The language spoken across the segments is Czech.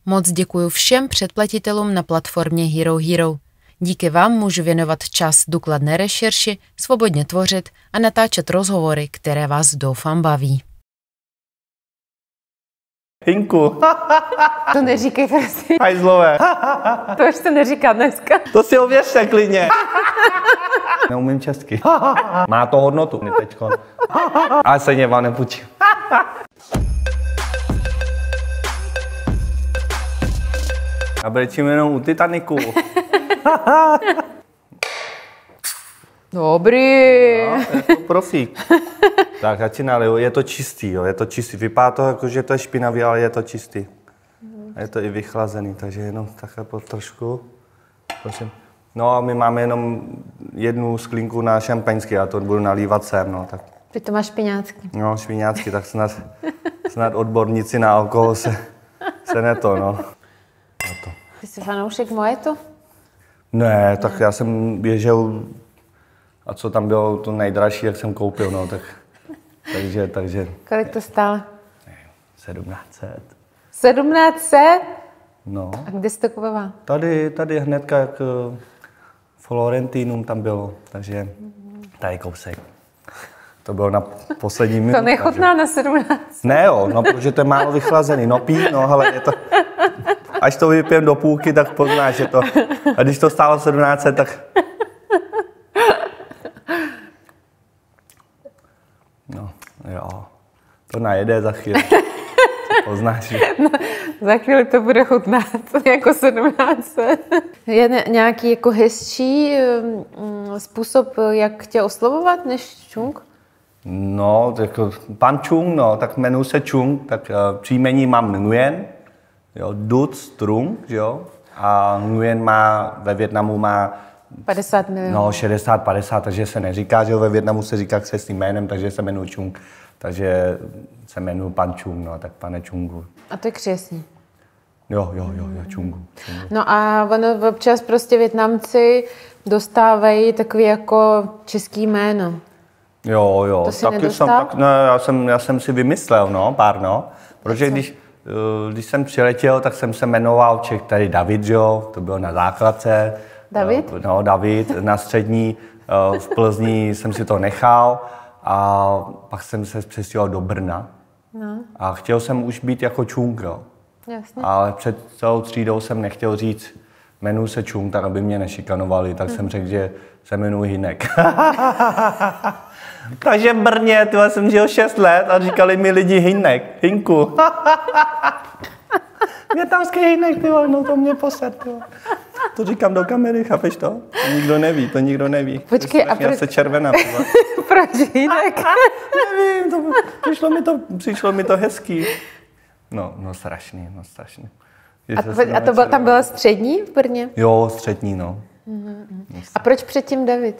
Moc děkuji všem předplatitelům na platformě Hero Hero. Díky vám můžu věnovat čas důkladné rešerši, svobodně tvořit a natáčet rozhovory, které vás doufám baví. Hinku. To neříkej, prosím. Hajzlové. To už se neříká dneska. To si ověřte klidně. Neumím česky. Má to hodnotu teďko. Ale stejně vám nepůjčím. Já brečím jenom u Titaniku. Dobrý. No, je to profík. Tak, já ti naliju. Je to čistý, jo. Je to čistý. Vypadá to jako, že to je špinavý, ale je to čistý. A je to i vychlazený, takže jenom takhle po trošku. Prosím. No a my máme jenom jednu sklínku na šampaňský, já to budu nalívat sem, no. Tak. Ty to máš špiňácky. No, špiňácky, tak snad odborníci na alkohol se neto, no. Ty jsi fanoušek Moetu? Ne, tak já jsem běžel, a co tam bylo to nejdražší, jak jsem koupil, no, tak, takže. Kolik to stálo? 1700. 1700? No. A kde jsi to kupoval? Tady hnedka, jak Florentinum tam bylo, takže tady kousek. To bylo na poslední minutu. To nechutná na 17. Ne jo, no, protože to je málo vychlazený. No pí, no, hele, je to... Až to vypijem do půlky, tak poznáš, že to... A když to stálo 1700, tak... No, jo. To najede za chvíli. Poznáš, že... No, za chvíli to bude chutnat, jako 1700. Je nějaký jako hezčí způsob, jak tě oslovovat, než Chung? No, jako pan Chung, no, tak jmenuji se Chung, tak příjmení mám Nguyen, jo, Duc Trung, jo, a Nguyen má, ve Vietnamu má 50 milionů. No, 60-50, takže se neříká, že jo, ve Vietnamu se říká křestným jménem, takže se jmenuji Chung, takže se jmenuji pan Chung, no, tak pane Chungu. A to je křestní. Jo, Chungu. No a ono občas prostě Vietnamci dostávají takový jako český jméno. Jo, To jsi taky nedostal? jsem, tak, ne, já jsem si vymyslel, no, pár, no, protože když jsem přiletěl, tak jsem se jmenoval Čech, tady David, jo, to bylo na základce. David? No, David, na střední, v Plzni jsem si to nechal a pak jsem se přestěhoval do Brna. No. A chtěl jsem už být jako Chung, jo. Jasně. Ale před celou třídou jsem nechtěl říct, jmenuji se Chung, tak aby mě nešikanovali, tak jsem řekl, že se jmenuji Hinek. Takže v Brně, tyhle, jsem žil 6 let a říkali mi lidi Hinek, Hinku. Větnamský Hinek, tyhle, no to mě posad, tyhle. To říkám do kamery, chápeš to? To nikdo neví. Počkej, a proč... se červená. Proč Hinek? Nevím, přišlo mi to hezký. No strašný. Tam byla střední v Brně? Jo, střední, no. A proč předtím David?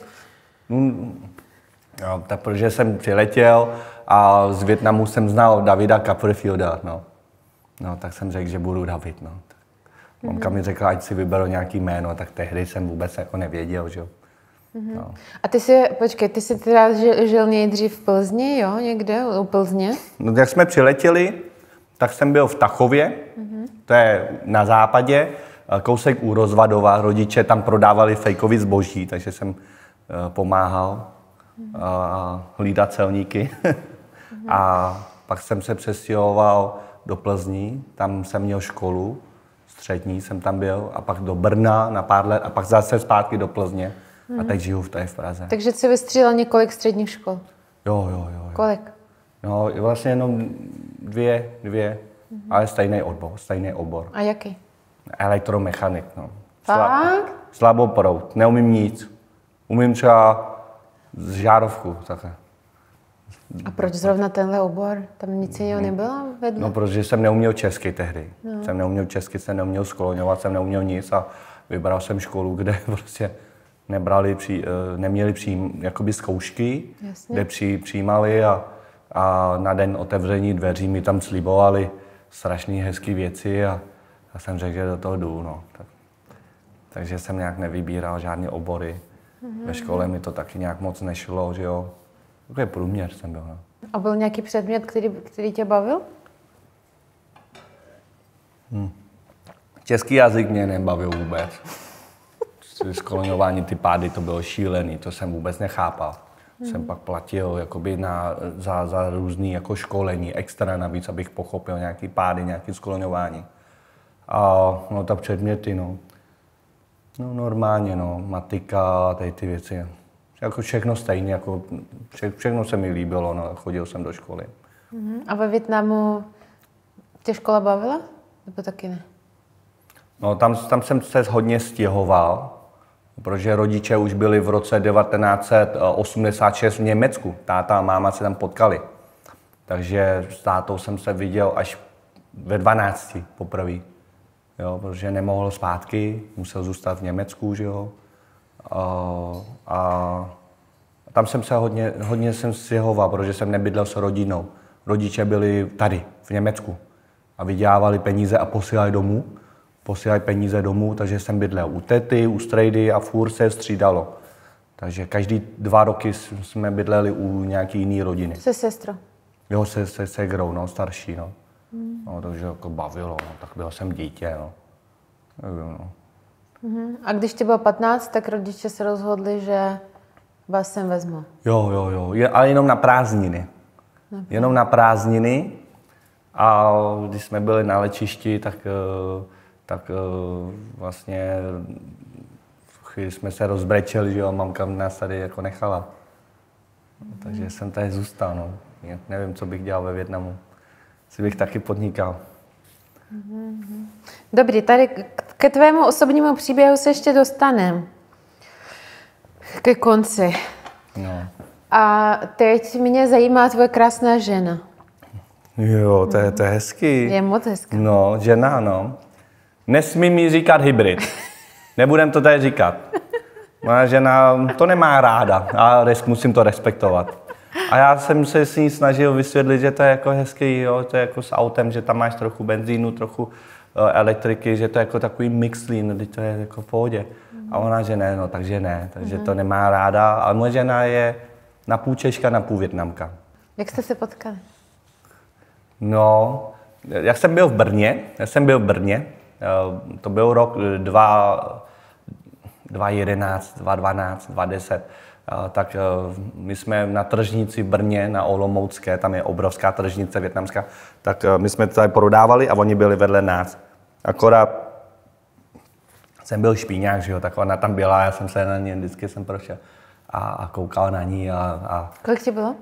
Jo, tak protože jsem přiletěl a z Vietnamu jsem znal Davida Copperfielda, no. No, tak jsem řekl, že budu David, no. Mamka mi řekla, ať si vyberu nějaký jméno, tak tehdy jsem vůbec jako nevěděl, že jo. No. A ty jsi teda žil nejdřív v Plzni, jo, někde u Plzně? No, jak jsme přiletěli, tak jsem byl v Tachově, to je na západě, kousek u Rozvadova, rodiče tam prodávali fejkový zboží, takže jsem pomáhal hlídat celníky. A pak jsem se přestěhoval do Plzni, tam jsem měl školu, střední jsem tam byl, a pak do Brna na pár let a pak zase zpátky do Plzně. A teď žiju v Praze. Takže jsi vystřídal několik středních škol? Jo. Kolik? No, vlastně jenom dvě, ale stejný obor. A jaký? Elektromechanik, no. Fakt? Slaboproud, neumím nic. Umím třeba žárovku, takhle. A proč zrovna tenhle obor? Tam nic jiného nebylo vedle? No, protože jsem neuměl česky tehdy. Jsem neuměl česky, jsem neuměl skloňovat, jsem neuměl nic a vybral jsem školu, kde prostě neměli jakoby zkoušky, Jasně. kde přijímali a na den otevření dveří mi tam slibovali strašný hezký věci a já jsem řekl, že do toho jdu, no. Takže jsem nějak nevybíral žádné obory. Ve škole mi to taky nějak moc nešlo, že jo. Takový průměr jsem byl, no. A byl nějaký předmět, který tě bavil? Český jazyk mě nebavil vůbec. Skloňování, ty pády, to bylo šílený, to jsem vůbec nechápal. Jsem pak platil jakoby za různý jako školení, extra navíc, abych pochopil nějaký pády, nějaké skloňování. A no tak předměty, no. No normálně, no, matika, tady ty věci. Jako všechno stejně, jako všechno se mi líbilo, no, chodil jsem do školy. A ve Vietnamu tě škola bavila? Nebo taky ne? No tam jsem se hodně stěhoval, protože rodiče už byli v roce 1986 v Německu. Táta a máma se tam potkali. Takže s tátou jsem se viděl až ve 12 poprvé. Jo, protože nemohl zpátky, musel zůstat v Německu, že jo. A tam jsem se hodně jsem stěhoval, protože jsem nebydlel s rodinou. Rodiče byli tady, v Německu. A vydělávali peníze a posílali peníze domů, takže jsem bydlel u tety, u strejdy a furt se střídalo. Takže každý 2 roky jsme bydleli u nějaký jiný rodiny. Se sestrou? Jo, se segrou, no, starší, no. No, takže jako bavilo, no, tak byl jsem dítě, no. No. A když ti bylo 15, tak rodiče se rozhodli, že vás sem vezmou? Jo, ale jenom na prázdniny. Jenom na prázdniny. A když jsme byli na lečišti, tak vlastně v chvíli jsme se rozbrečeli, že jo, mamka nás tady jako nechala. Takže jsem tady zůstal, no. Nevím, co bych dělal ve Vietnamu. Si bych taky podnikal. Dobrý, tady ke tvému osobnímu příběhu se ještě dostaneme. Ke konci. No. A teď mě zajímá tvoje krásná žena. Jo, to je hezký. Je moc hezká. No, žena, no. Nesmí mi říkat hybrid. Nebudem to tady říkat. Moja žena to nemá ráda a musím to respektovat. A já jsem se s ní snažil vysvětlit, že to je jako hezký, jo, to je jako s autem, že tam máš trochu benzínu, trochu elektriky, že to je jako takový mixlín, že to je jako v pohodě. A ona, že ne, no takže ne, takže to nemá ráda. Ale moje žena je na půl Češka, na půl Vietnamka. Jak jste se potkali? No, já jsem byl v Brně, to byl rok 2011, 2012, 2010. Tak my jsme na tržnici v Brně, na Olomoucké, tam je obrovská tržnice vietnamská, tak my jsme tady prodávali a oni byli vedle nás. Akorát jsem byl špíňák, že jo, tak ona tam byla, já jsem se na ní vždycky jsem prošel a koukal na ní a... Kolik ti bylo?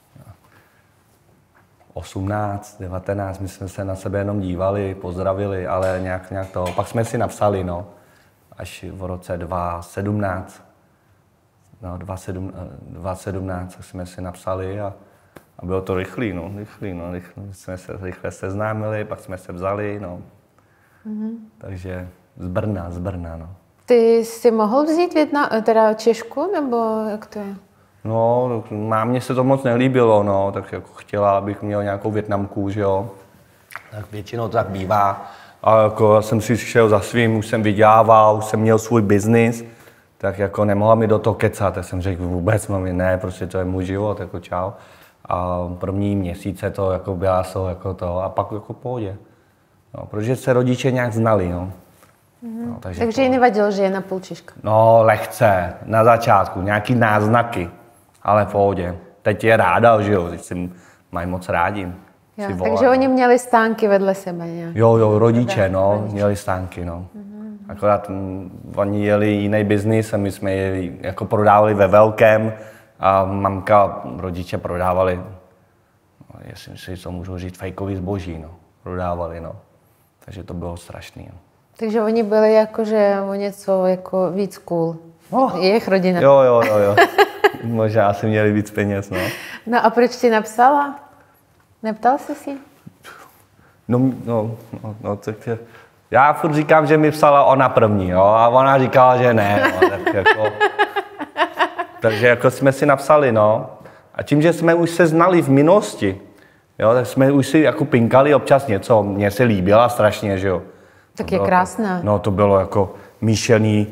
18, 19, my jsme se na sebe jenom dívali, pozdravili, ale nějak to... Pak jsme si napsali, no, až v roce 2017. No, 2017 jsme si napsali a bylo to rychlý. Jsme se rychle seznámili, pak jsme se vzali, no. Takže z Brna, no. Ty jsi mohl vzít teda Češku, nebo jak to je? No, mámě se to moc nelíbilo, no, tak jako chtěla, abych měl nějakou Vietnamku, že jo. Tak většinou to tak bývá. A jako já jsem si šel za svým, už jsem vydělával, už jsem měl svůj biznis. Tak jako nemohla mi do toho kecat, tak jsem řekl vůbec, mami, ne, prostě to je můj život, jako čau. A první měsíce to jako byla jako to a pak jako pohodě. No, protože se rodiče nějak znali, no. No, takže jí nevadilo, že je na půl Češka? No, lehce, na začátku, nějaký náznaky, ale v pohodě. Teď je ráda, že jo, teď si mají moc rádi. Jo, takže oni měli stánky vedle sebe nějak? Jo, rodiče, no, měli stánky, no. Akorát oni jeli jiný biznis a my jsme je jako prodávali ve velkém a mamka, rodiče prodávali, no, jestli si to můžu říct, fejkový zboží, no, prodávali, no. Takže to bylo strašný, no. Takže oni byli jakože o něco jako víc cool. Jejich rodina. Jo. Možná asi měli víc peněz, no. No a proč ti napsala? Neptal jsi si? No, tak je... Já furt říkám, že mi psala ona první, jo, a ona říkala, že ne, no, tak jako... Takže jako jsme si napsali, no. A tím, že jsme už se znali v minulosti, jo, tak jsme už si jako pinkali občas něco, mně se líbila strašně, že jo. Tak je krásná. No, to bylo jako míšený,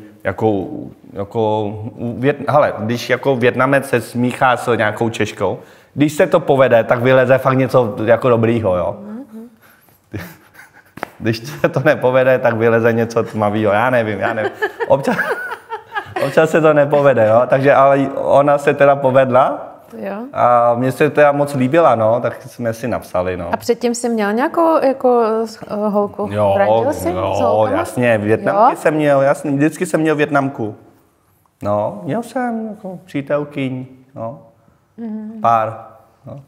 hele, když jako Vietnamec se smíchá s nějakou Češkou, když se to povede, tak vyleze fakt něco jako dobrýho, jo. když se to nepovede, tak vyleze něco tmavého, já nevím. Občas se to nepovede, jo? Takže ale ona se teda povedla. Jo. A mně se teda moc líbila, no, tak jsme si napsali, no. A předtím jsi měl nějakou jako holku? Radil jsi s holkama? Jasně, Vietnamky jsem měl, jasně, vždycky jsem měl Vietnamku. No, měl jsem jako přítelkyň, no, pár, no.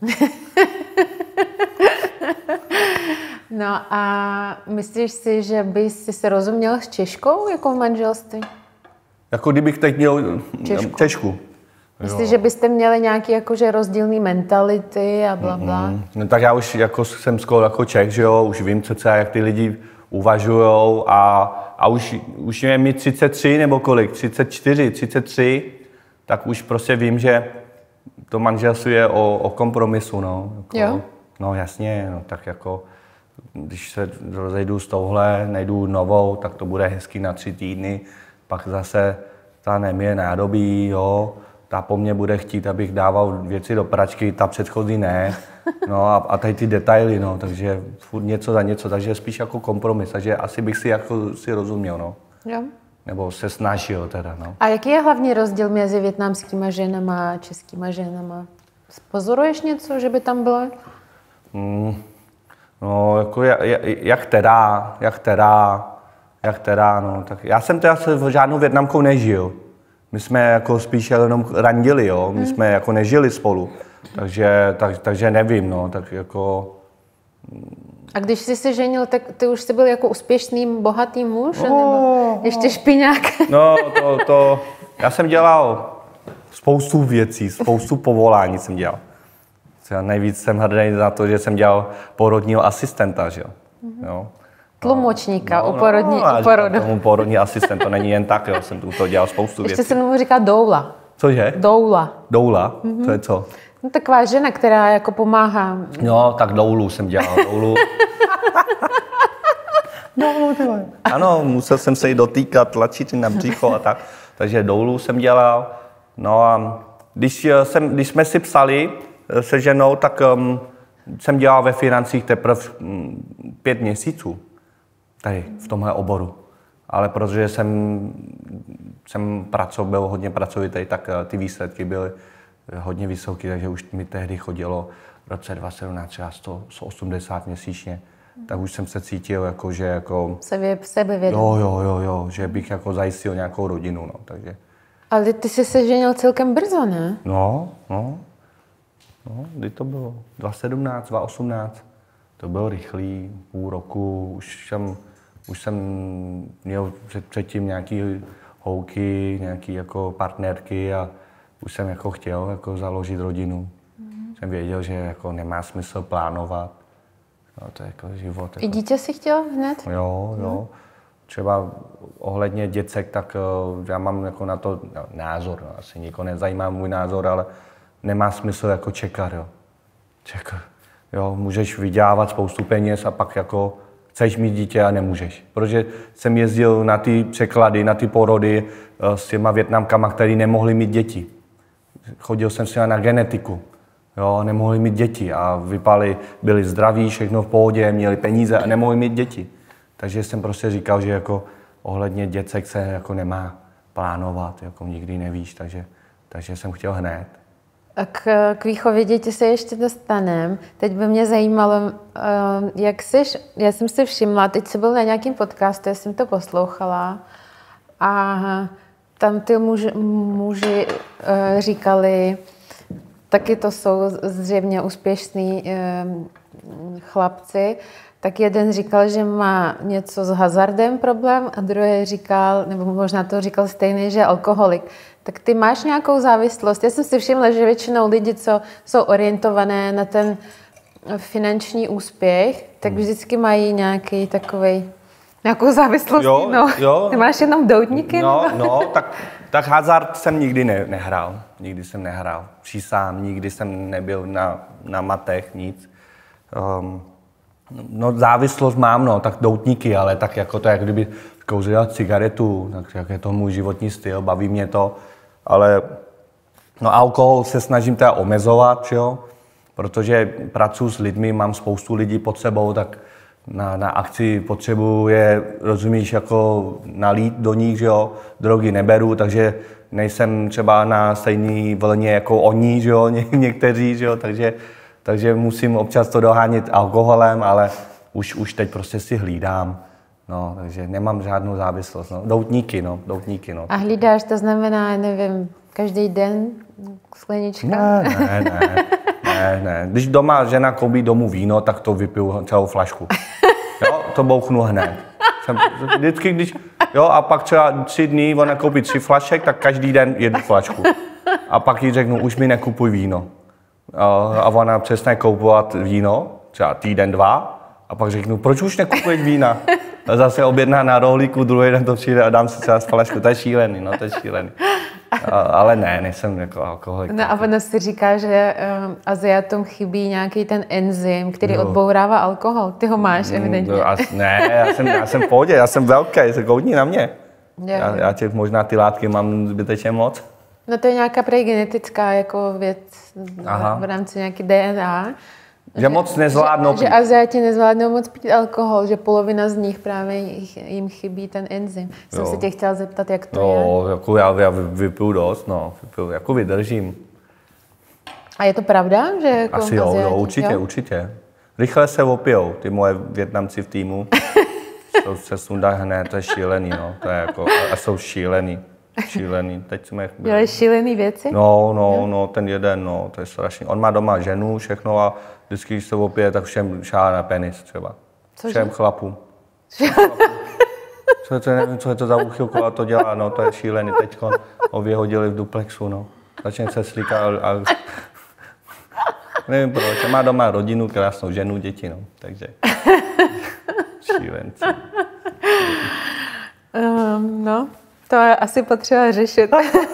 No a myslíš si, že bys se rozuměl s Češkou jako v manželství? Jako kdybych teď měl Češku. Myslíš, že byste měli nějaké jakože rozdílný mentality a blabla? No tak já už jako jsem skoro jako Čech, že jo, už vím přece, jak ty lidi uvažujou a už je mi 33 nebo kolik, 34, 33, tak už prostě vím, že to manželství je o kompromisu, no. Jako, jo? No jasně, no, tak jako když se rozejdu z touhle, najdu novou, tak to bude hezký na 3 týdny, pak zase ta nemije nádobí, jo. Ta po mně bude chtít, abych dával věci do pračky, ta předchozí ne. No a tady ty detaily, no, takže furt něco za něco, takže spíš jako kompromis, takže asi bych si jako si rozuměl, no. Jo. Nebo se snažil teda, no. A jaký je hlavní rozdíl mezi vietnamskými ženama a českými ženama? Pozoruješ něco, že by tam bylo? No, jako jak teda, no, tak já jsem teda se žádnou Vietnamkou nežil. My jsme jako spíš jenom randili, jo, my jsme jako nežili spolu, takže nevím, no, tak jako... A když jsi se ženil, tak ty už jsi byl jako úspěšný, bohatý muž, nebo ještě špiňák? No, já jsem dělal spoustu věcí, spoustu povolání jsem dělal. Já nejvíc jsem hrdý na to, že jsem dělal porodního asistenta, že jo. Tlumočníka u porodu. Tomu porodní asistent, to není jen tak, jo, jsem to dělal spoustu věcí. Ještě se mu říká doula. Cože? Doula. Doula? To je co? No, taková žena, která jako pomáhá. No, tak doulu jsem dělal, doulu. Ano, musel jsem se jí dotýkat, tlačit na břicho a tak. Takže doulu jsem dělal. No a když jsme si psali se ženou, tak jsem dělal ve financích teprve 5 měsíců. Tady, v tomhle oboru. Ale protože jsem byl hodně pracovitý, tak ty výsledky byly hodně vysoké, takže už mi tehdy chodilo v roce 2017 třeba 180 měsíčně. Tak už jsem se cítil jako, že jako... Sebevědomý. Jo, že bych jako zajistil nějakou rodinu, no, takže... Ale ty jsi se ženil celkem brzo, ne? No, kdy to bylo? 2017, 2018. To bylo rychlý, půl roku, už jsem měl předtím nějaký holky, nějaký jako partnerky a už jsem jako chtěl jako založit rodinu. Jsem věděl, že jako nemá smysl plánovat. No, to je jako život. Jako... I dítě si chtěl hned? Jo. Třeba ohledně děcek, tak já mám jako na to názor. No, asi nikoho nezajímá můj názor, ale nemá smysl jako čekat, jo. Jo, můžeš vydělávat spoustu peněz a pak jako chceš mít dítě a nemůžeš. Protože jsem jezdil na ty překlady, na ty porody s těma Vietnamkama, který nemohli mít děti. Chodil jsem si na genetiku. Jo, nemohli mít děti a byli zdraví, všechno v pohodě, měli peníze a nemohli mít děti. Takže jsem prostě říkal, že jako ohledně děcek se jako nemá plánovat, jako nikdy nevíš, takže jsem chtěl hned. A k výchově dětí se ještě dostaneme. Teď by mě zajímalo, jak jsi, já jsem si všimla, teď jsi byl na nějakém podcastu, já jsem to poslouchala a tam ty muži říkali, taky to jsou zřejmě úspěšní chlapci, tak jeden říkal, že má něco s hazardem problém a druhý říkal, nebo možná to říkal stejný, že je alkoholik. Tak ty máš nějakou závislost? Já jsem si všimla, že většinou lidi, co jsou orientované na ten finanční úspěch, tak vždycky mají nějakou závislost. Jo. Ty máš jenom doutníky? Tak hazard jsem nikdy nehrál. Nikdy jsem nehrál. Přísám, nikdy jsem nebyl na matech, nic. Závislost mám, tak doutníky, ale tak jako to, jak kdyby kouřila cigaretu, tak jak je to můj životní styl, baví mě to, ale alkohol se snažím teda omezovat, jo? Protože pracuji s lidmi, mám spoustu lidí pod sebou, tak na akci potřebuje, rozumíš, jako nalít do nich, že jo, drogy neberu, takže nejsem třeba na stejné vlně jako oni, že jo, někteří, že jo, takže musím občas to dohánět alkoholem, ale už teď prostě si hlídám, no, takže nemám žádnou závislost, no, doutníky, no. A hlídáš, to znamená, nevím, každý den sklenička? Ne. Když doma žena koupí domů víno, tak to vypiju celou flašku. Jo, to bouchnu hned. Vždycky, jo, a pak třeba 3 dny ona koupí 3 flašek, tak každý den 1 flašku. A pak jí řeknu, už mi nekupuj víno. A ona přestane koupovat víno, třeba týden, 2, a pak řeknu, proč už nekupuješ vína? A zase objedná na rohlíku, druhý den to přijde a dám si třeba flašku. To je šílený, no, to je šílený. Ale ne, nejsem jako alkoholik. No a ono si říká, že Aziatům chybí nějaký ten enzym, který odbourává alkohol. Ty ho máš, evidentně. Ne, já jsem v pohodě, já jsem velký, se koukni na mě. Já těch možná ty látky mám zbytečně moc. No to je nějaká prej genetická jako věc v rámci nějaký DNA. Že moc nezvládnou pít. Že Aziati nezvládnou moc pít alkohol, že polovina z nich právě jim chybí ten enzym. Jsem se tě chtěla zeptat, jak to je. Jako já vypiju dost, no, jako vydržím. A je to pravda, že jako asi jo, určitě. Rychle se opijou, ty moje Vietnamci v týmu. se sundají hned, to je šílený, no, to je jako, a jsou šílený. Teď jsme... Dělají šílený věci? No, ten jeden, no, to je strašný. On má doma ženu, všechno a vždycky, když se opije, tak všem šáhá na penis třeba. Všem chlapům. Nevím, co je to za úchylku a to dělá, no, to je šílený. Teďko ho vyhodili v duplexu, no. Začne se slíkat a... Nevím proč, má doma rodinu, krásnou ženu, děti, no, takže... Šílenci. No. To je asi potřeba řešit.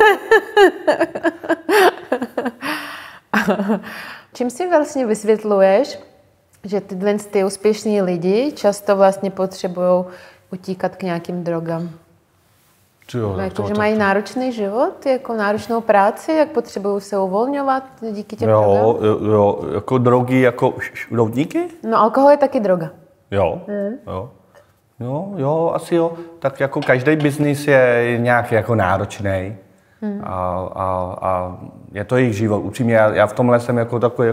Čím si vlastně vysvětluješ, že ty úspěšní lidi často vlastně potřebují utíkat k nějakým drogám? Že mají náročný život, jako náročnou práci, jak potřebují se uvolňovat díky těm drogám? Jo, jako drogy, jako doutníky? No, alkohol je taky droga. Jo. Jo, asi jo. Tak jako každý biznis je nějak jako náročný. A je to jejich život. Upřímně, já v tomhle jsem jako takový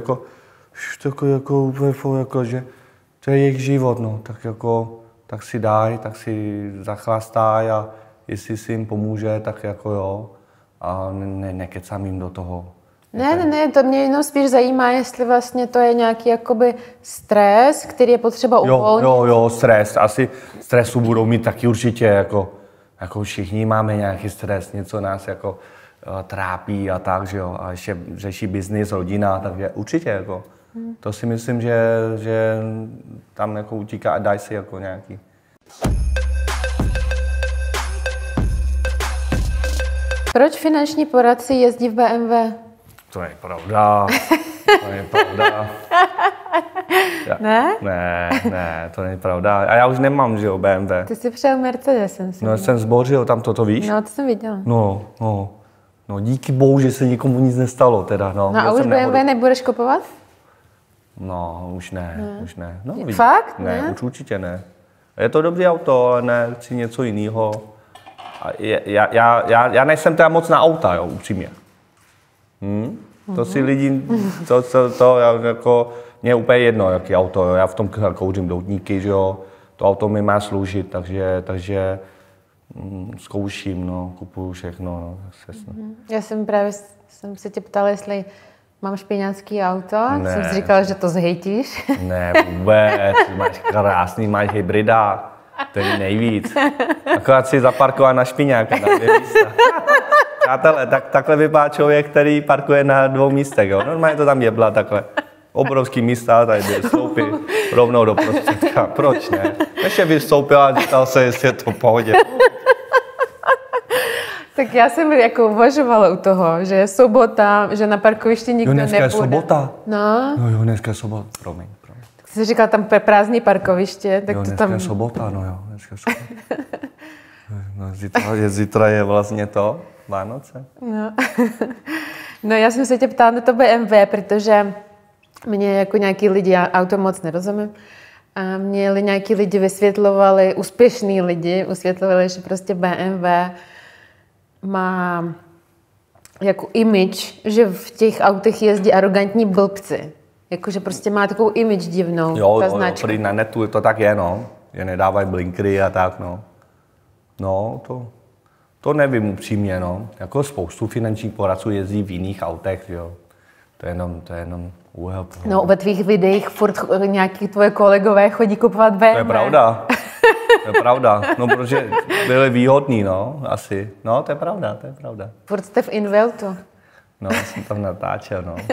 jako, že to je jejich život, no. Tak si dají, tak si zachlastají a jestli si jim pomůže, tak jako jo. A nekecám jim do toho. Ne, to mě jenom spíš zajímá, jestli vlastně to je nějaký jakoby stres, který je potřeba uvolnit. Jo, stres. Asi stresu budou mít taky určitě, jako všichni máme nějaký stres, něco nás jako trápí a tak, že jo. A ještě řeší biznis, rodina, takže určitě jako. To si myslím, že tam jako utíká a daj si jako nějaký. Proč finanční poradci jezdí v BMW? To je pravda. Ne? Ne, to není pravda. A já už nemám, že jo, BMW. Ty jsi přijel Mercedesem. No, jsem zbořil tam to víš? No, to jsem viděla. No, díky bohu, že se nikomu nic nestalo teda, no. No a už BMW nebudeš kupovat? No, už ne. No, fakt? Ne, už určitě ne. Je to dobrý auto, ale ne, chci něco jiného. Já nejsem teda moc na auta, jo, upřímně. To si lidi, já jako, mě je úplně jedno, jaký auto, jo. Já v tom kouřím doutníky, že jo, to auto mi má sloužit, takže zkouším, no, kupuju všechno, no. Já jsem se tě ptala, jestli mám špinacký auto, jsem si říkala, že to zhejtíš. Ne, vůbec, máš hybrida, to je nejvíc. Akorát si zaparkovat na špiňáka, na 2 místa. Přátelé, takhle vypadá člověk, který parkuje na 2 místech, jo. Normálně to tam jebla takhle. Obrovský místa, tady vystoupí rovnou do prostředka. Proč ne? Ještě vystoupila a říkal se, jestli je to v pohodě. Tak já jsem jako uvažovala u toho, že je sobota, že na parkovišti nikdo nebude. Dneska je sobota. No. Jo, dneska je sobota. Promiň. Tak jsi říkal, tam prázdný parkoviště, tak jo, to dneska tam... je sobota, dneska je sobota. No, zítra je vlastně to, Vánoce. No, já jsem se tě ptala na to BMW, protože mě jako nějaký lidi, já auto moc nerozumím, A měli nějaký lidi vysvětlovali, úspěšní lidi vysvětlovali, že prostě BMW má jako image, že v těch autech jezdí arrogantní blbci. Jakože prostě má takovou image divnou, ta značka. Jo, na netu to tak je, no. Že nedávají blinkry a tak, no. No, to nevím upřímně, no. Jako spoustu finančních poradců jezdí v jiných autech, jo. To je jenom úhel. No, ve tvých videích furt nějaký tvoje kolegové chodí kupovat BMW. To je pravda. To je pravda. No, protože byli výhodní, no, asi. No, to je pravda. Furt jste v Inveltu. No, jsem tam natáčel, no.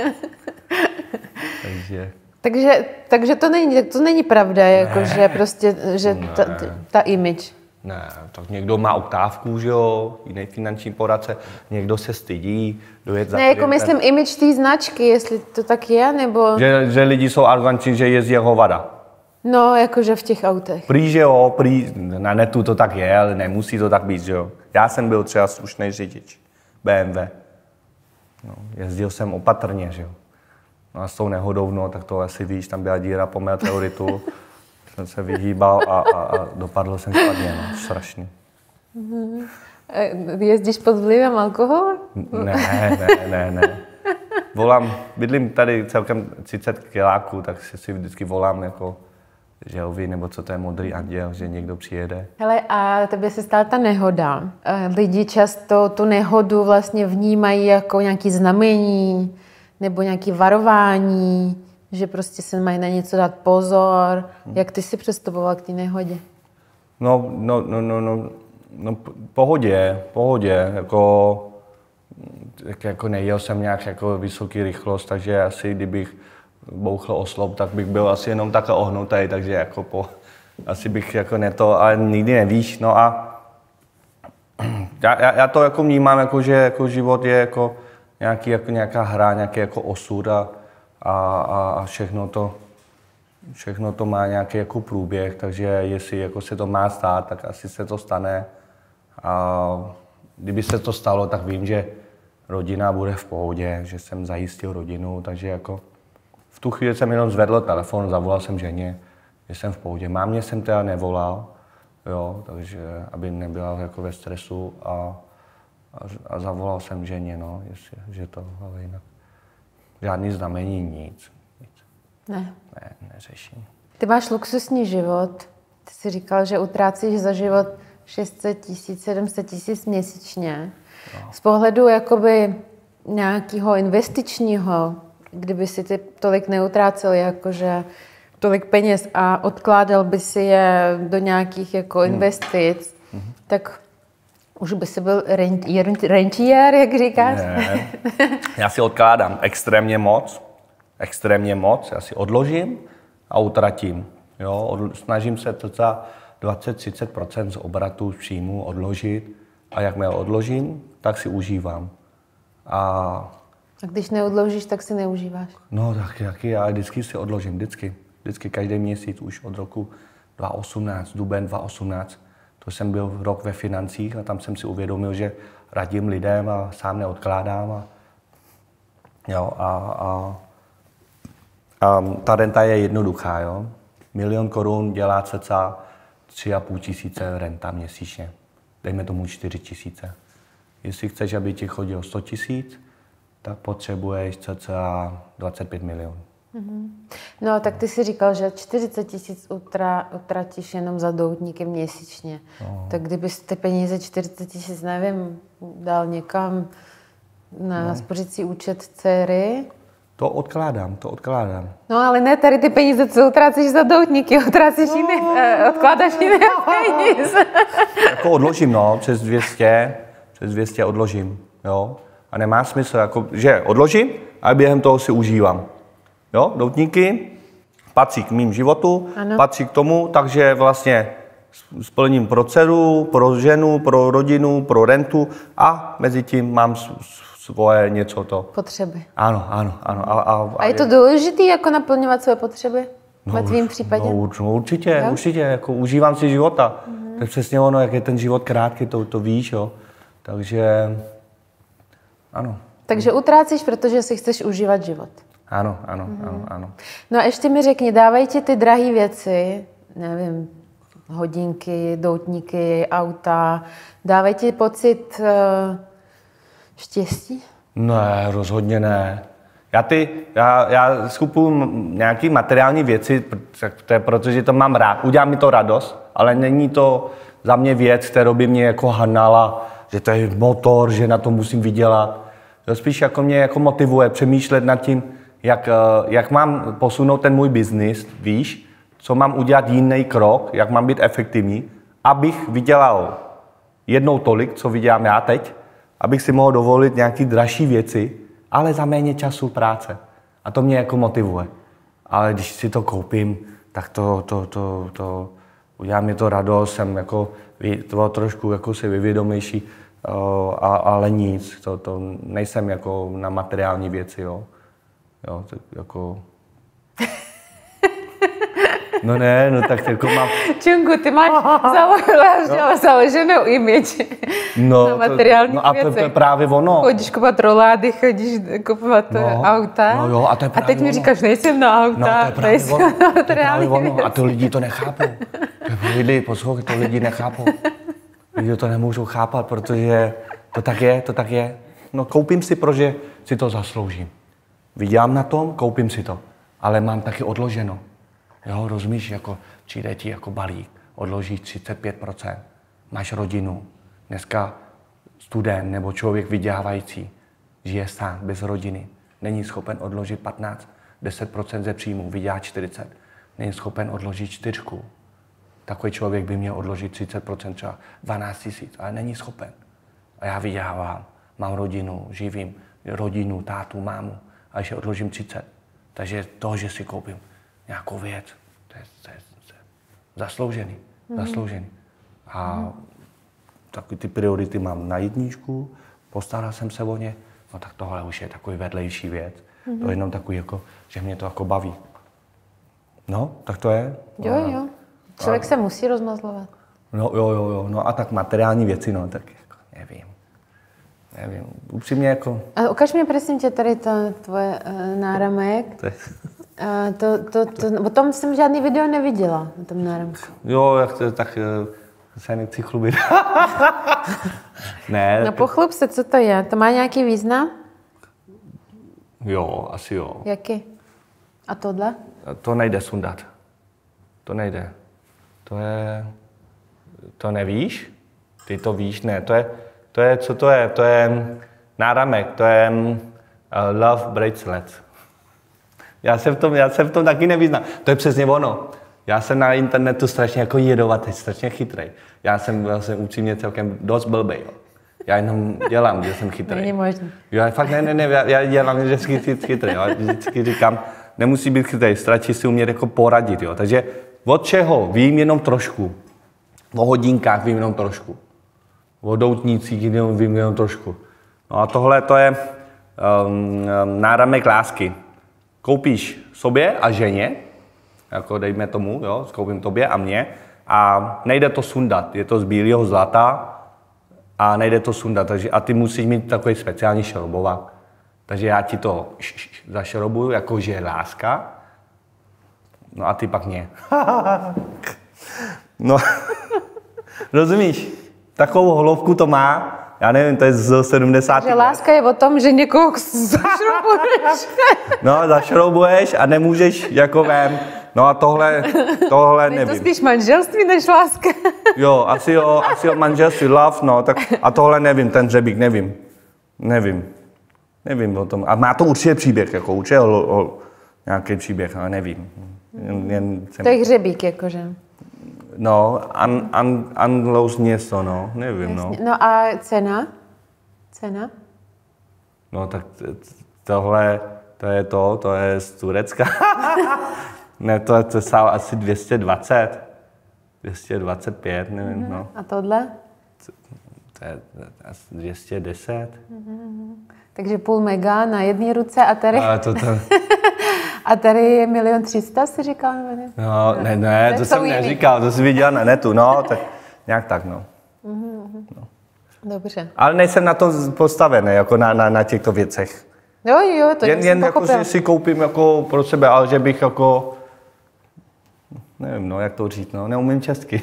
Takže to není pravda, jako, že prostě, že ta image. Ne, tak někdo má oktávku, že jo, jiný finanční poradce, někdo se stydí dojet za Ne, jako myslím image té značky, jestli to tak je, nebo... Že lidi jsou arrogantní, že jezdí jako hovada. No, jakože v těch autech. Prý, že jo, na netu to tak je, ale nemusí to tak být, že jo. Já jsem byl třeba slušný řidič BMW. No, jezdil jsem opatrně, že jo. No a s tou nehodou, no, tak to asi víš, tam byla díra po meteoritu. Jsem se vyhýbal a dopadl jsem špatně, no, strašně. Jezdíš pod vlivem alkoholu? Ne. Bydlím tady celkem 30 kiláků, tak si vždycky volám jako želvy, nebo co to je modrý anděl, že někdo přijede. Hele, a tebe se stala ta nehoda. Lidi často tu nehodu vlastně vnímají jako nějaké znamení, nebo nějaké varování, že prostě se mají na něco dát pozor. Jak ty si přistupoval k té nehodě? No, pohodě, jako nejel jsem nějak jako vysoký rychlost, takže asi kdybych bouchl o sloup, tak bych byl asi jenom takhle ohnutý, takže jako asi bych jako ale nikdy nevíš, no a já to jako vnímám, jako, že jako život je jako nějaká hra, nějaký jako osud a všechno to má nějaký jako průběh, takže jestli jako se to má stát, tak asi se to stane. A kdyby se to stalo, tak vím, že rodina bude v pohodě, že jsem zajistil rodinu, takže jako v tu chvíli jsem jenom zvedl telefon, zavolal jsem ženě, že jsem v pohodě. Mámě jsem teda nevolal, jo, takže aby nebyla jako ve stresu a zavolal jsem ženě, no, že to, ale jinak žádný znamení, nic. Ne, neřeším. Ty máš luxusní život. Ty jsi říkal, že utrácíš za život 600 000, 700 000 měsíčně. No. Z pohledu jakoby nějakého investičního, kdyby si ty tolik neutrácel, jakože tolik peněz a odkládal by si je do nějakých jako investic, tak už by si byl rentier, jak říkáš? Ne. Já si odkládám extrémně moc, já si odložím a utratím. Jo? Snažím se cca 20-30% z obratu, z příjmu odložit a jakmile odložím, tak si užívám. A když neodložíš, tak si neužíváš? No tak jaký, já vždycky si odložím, vždycky každý měsíc už od roku 2018, duben 2018. To jsem byl rok ve financích a tam jsem si uvědomil, že radím lidem a sám neodkládám. A ta renta je jednoduchá. Jo? 1 000 000 korun dělá cca 3 500 renta měsíčně. Dejme tomu 4 000. Jestli chceš, aby ti chodilo 100 000, tak potřebuješ cca 25 milionů. No, tak ty si říkal, že 40 000 utratíš jenom za doutníky měsíčně. No. Tak kdybys ty peníze 40 000, nevím, dal někam na spořící účet dcery? To odkládám. No, ale ne tady ty peníze, co utrácíš za doutníky, utrácíš odkládáš jiné peníze. Jako odložím, no, přes 200 odložím, jo. A nemá smysl, jako, že odložím a během toho si užívám. Jo, doutníky patří k mým životu, ano. Patří k tomu, takže vlastně splním proceduru pro ženu, pro rodinu, pro rentu a mezi tím mám svoje něco to. Potřeby. Ano. A je to důležité, jako naplňovat své potřeby ve tvým případě? No, určitě, jako užívám si života. To je přesně ono, jak je ten život krátký, to víš, jo. Takže ano. Takže utrácíš, protože si chceš užívat život. Ano. No a ještě mi řekni, dávají ti ty drahé věci, nevím, hodinky, doutníky, auta, dávají ti pocit štěstí? Ne, rozhodně ne. Já skupuju nějaké materiální věci, protože to mám rád. Udělá mi to radost, ale není to za mě věc, kterou by mě jako hanala, že to je motor, že na to musím vydělat. To spíš jako mě jako motivuje přemýšlet nad tím, jak mám posunout ten můj biznis, víš, co mám udělat jiný krok, jak mám být efektivní, abych vydělal jednou tolik, co vydělám já teď, abych si mohl dovolit nějaké dražší věci, ale za méně času práce. A to mě jako motivuje. Ale když si to koupím, tak to udělá mi to radost, jsem jako trošku jako si vyvědomější, ale nic, to nejsem jako na materiální věci, jo. Jo, tak jako... No ne, no tak jako mám... Čungu, ty máš založenou image na materiální věci. A právě ono. Chodíš kupovat rolády, chodíš kupovat auta. No jo, a to je právě a teď mi říkáš, nejsem na auta, nejsem na materiální věci. A to lidi to nechápou. Poslouchej, to lidi nechápou. Lidi to nemůžou chápat, protože to tak je. No koupím si, protože si to zasloužím. Vydělám na tom, koupím si to. Ale mám taky odloženo. Jo, rozumíš, jako přijde ti jako balík, odložíš 35%, máš rodinu, dneska student nebo člověk vydělávající, žije sám, bez rodiny, není schopen odložit 15, 10% ze příjmu, vydělá 40, není schopen odložit 4. Takový člověk by měl odložit 30%, třeba 12 000, ale není schopen. A já vydělávám, mám rodinu, živím rodinu, tátu, mámu, a ještě odložím 30. Takže to, že si koupím nějakou věc, to je zasloužený. A takový ty priority mám na jedničku, postaral jsem se o ně, no tak tohle už je takový vedlejší věc. To je jenom takový, jako, že mě to jako baví. No, tak to je. Jo. Člověk se musí rozmazlovat. No jo. No a tak materiální věci, no tak jako nevím. Upřímně jako... A ukaž mi prosím tě tady tvoje náramek. O tom jsem žádný video neviděla, o tom náramku. Jo, tak se nechci chlubit. Ne. No pochlup se, co to je? To má nějaký význam? Jo, asi jo. Jaký? A tohle? To nejde sundat. To nejde. To nevíš? Ty to víš? Ne, co to je? To je náramek, to je love bracelet. Já se v tom taky nevyznám. To je přesně ono. Já jsem na internetu strašně jako jedovatý, strašně chytrej. Já jsem upřímně celkem dost blbej. Jo. Já jenom dělám, že jsem chytrej. Není možný. Jo, fakt ne, já dělám, že jsem chytrej. Jo. Vždycky říkám, nemusí být chytrej, stačí si umět jako poradit. Jo. Takže od čeho vím jenom trošku. O hodinkách vím jenom trošku. O doutnících vím jenom trošku. No a tohle to je náramek lásky. Koupíš sobě a ženě, jako dejme tomu, jo, koupím tobě a mně, a nejde to sundat. Je to z bílého zlata a nejde to sundat. Takže, a ty musíš mít takový speciální šroubovák. Takže já ti to zašroubuju, jakože je láska, no a ty pak mě. No, rozumíš? Takovou hloubku to má. Já nevím, to je z 70. Že láska je o tom, že někoho zašroubuješ. No, zašroubuješ a nemůžeš jako vem. No a tohle nevím. Je to spíš manželství než láska. Jo, asi manželství, love, no, tak a tohle nevím, ten hřebík, nevím o tom. A má to určitě příběh, jako určitě nějaký příběh, ale nevím. To je hřebík, jakože. No, Anglous něco, no, nevím, no. No a cena? No, tak tohle, to je z Turecka. Ne, to stálo asi 220, 225, nevím, no. A tohle? To je asi 210. Takže půl mega na jedné ruce a tady... Ale A tady je 1 300 000, si říkal? No, ne, to jsem neříkal, to jsi viděl na netu, no, tak nějak tak, no. Dobře. Ale nejsem na to postavený, jako na těchto věcech. Jo, to jen jako si koupím jako pro sebe, ale že bych jako, nevím, no, jak to říct, no, neumím česky.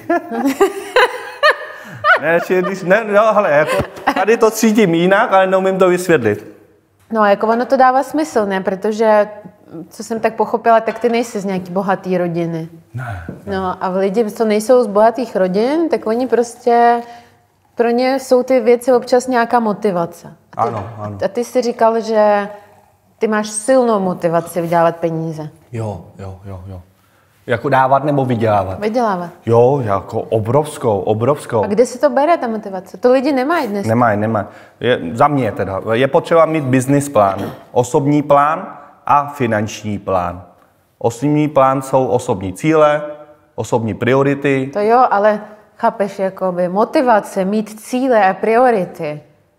Ale jako, tady to cítím jinak, ale neumím to vysvětlit. No, jako ono to dává smysl, ne? Protože, co jsem tak pochopila, tak ty nejsi z nějaký bohatý rodiny. Ne. No a lidi, co nejsou z bohatých rodin, tak oni prostě, pro ně jsou ty věci občas nějaká motivace. Ano. A ty jsi říkal, že ty máš silnou motivaci vydělávat peníze. Jo. Jako dávat nebo vydělávat? Vydělávat. Jo, jako obrovskou. A kde se to bere, ta motivace? To lidi nemají dnes. Nemají. Za mě teda. Je potřeba mít business plán, osobní plán a finanční plán. Osobní plán jsou osobní cíle, osobní priority. To jo, ale chápeš, jakoby motivace, mít cíle a priority.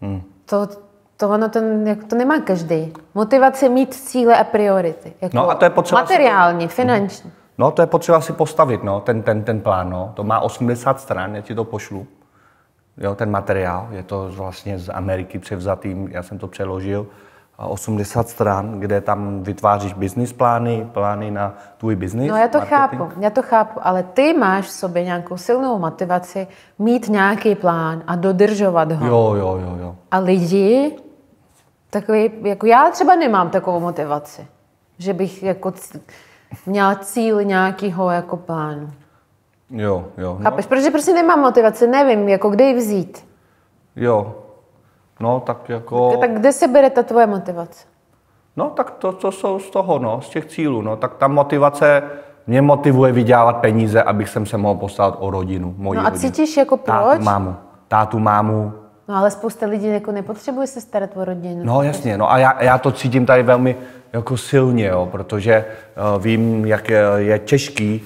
To nemá každý. Motivace mít cíle a priority. Jako No a to je potřeba materiální, finanční. No to je potřeba si postavit, no, ten plán, no. To má 80 stran, já ti to pošlu. Jo, ten materiál, je to vlastně z Ameriky převzatý, já jsem to přeložil. 80 stran, kde tam vytváříš business plány na tvůj business. No já to chápu, ale ty máš v sobě nějakou silnou motivaci mít nějaký plán a dodržovat ho. Jo. A lidi, takový, jako já třeba nemám takovou motivaci, že bych jako měla cíl nějakého jako plánu. Jo. Chápeš? Protože prostě nemám motivaci, nevím, jako kde ji vzít. Jo. No, tak jako... Tak kde se bere ta tvoje motivace? No, tak to jsou z toho, no, z těch cílů, no. Tak ta motivace mě motivuje vydělávat peníze, abych se mohl postarat o rodinu, moji rodinu. Cítíš jako proč? Tátu, mámu. No, ale spousta lidí jako nepotřebuje se starat o rodinu. No, jasně, no a já to cítím tady velmi jako silně, jo, protože vím, jak je těžký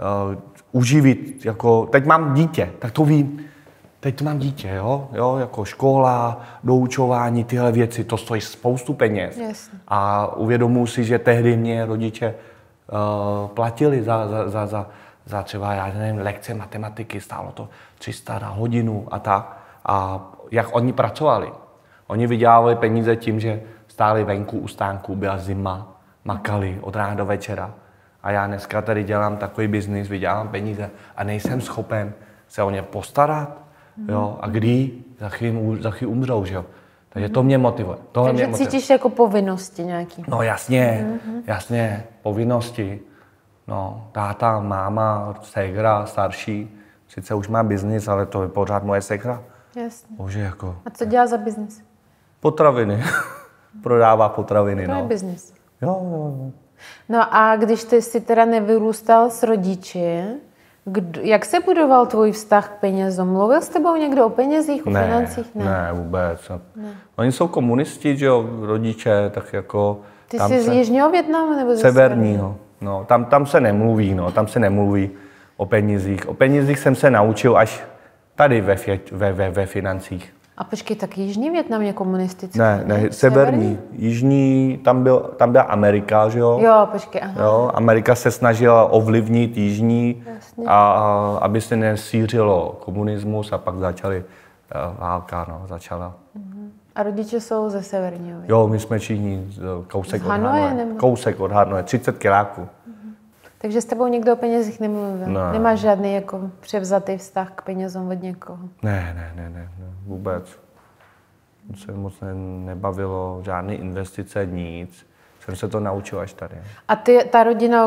uživit, jako, teď mám dítě, tak to vím. Teď mám dítě, jo, jako škola, doučování, tyhle věci, to stojí spoustu peněz. Jasně. A uvědomuji si, že tehdy mě rodiče platili za třeba, já nevím, lekce matematiky, stálo to 300 na hodinu a tak. A jak oni pracovali? Oni vydělávali peníze tím, že stáli venku u stánku, byla zima, makali od rána do večera. A já dneska tady dělám takový biznis, vydělám peníze a nejsem schopen se o ně postarat. Jo, a kdy? Za chvíli umřou, že jo? Takže to mě motivuje. Takže cítíš jako povinnosti nějaký? No jasně, povinnosti. No, táta, máma, ségra, starší, sice už má biznis, ale to je pořád moje ségra. Jasně. Bože, jako. A co dělá za biznis? Potraviny. Prodává potraviny, To je biznis. Jo. No a když ty jsi teda nevyrůstal s rodiči, jak se budoval tvůj vztah k penězům? Mluvil s tebou někdo o penězích, o financích? Ne, vůbec. Ne. Oni jsou komunisti, že jo, rodiče, tak jako... Ty jsi z Jižního Větnamu nebo ze Severního. No, tam se nemluví, o penězích. O penězích jsem se naučil až tady ve financích. A počkej, tak Jižní Větnam je komunistický? Ne, severní. Jižní, tam byla Amerika, že jo? Jo, počkej, aha. Jo, Amerika se snažila ovlivnit Jižní, a aby se nesířilo komunismus a pak válka, začala. A rodiče jsou ze severního? Jo, my jsme všichni kousek od Hanoje, 30 kiláků. Takže s tebou nikdo o penězích nemluvil? Ne. Nemáš žádný jako převzatý vztah k penězům od někoho? Ne, vůbec. Se moc nebavilo, žádné investice, nic. Jsem se to naučil až tady. A ta rodina,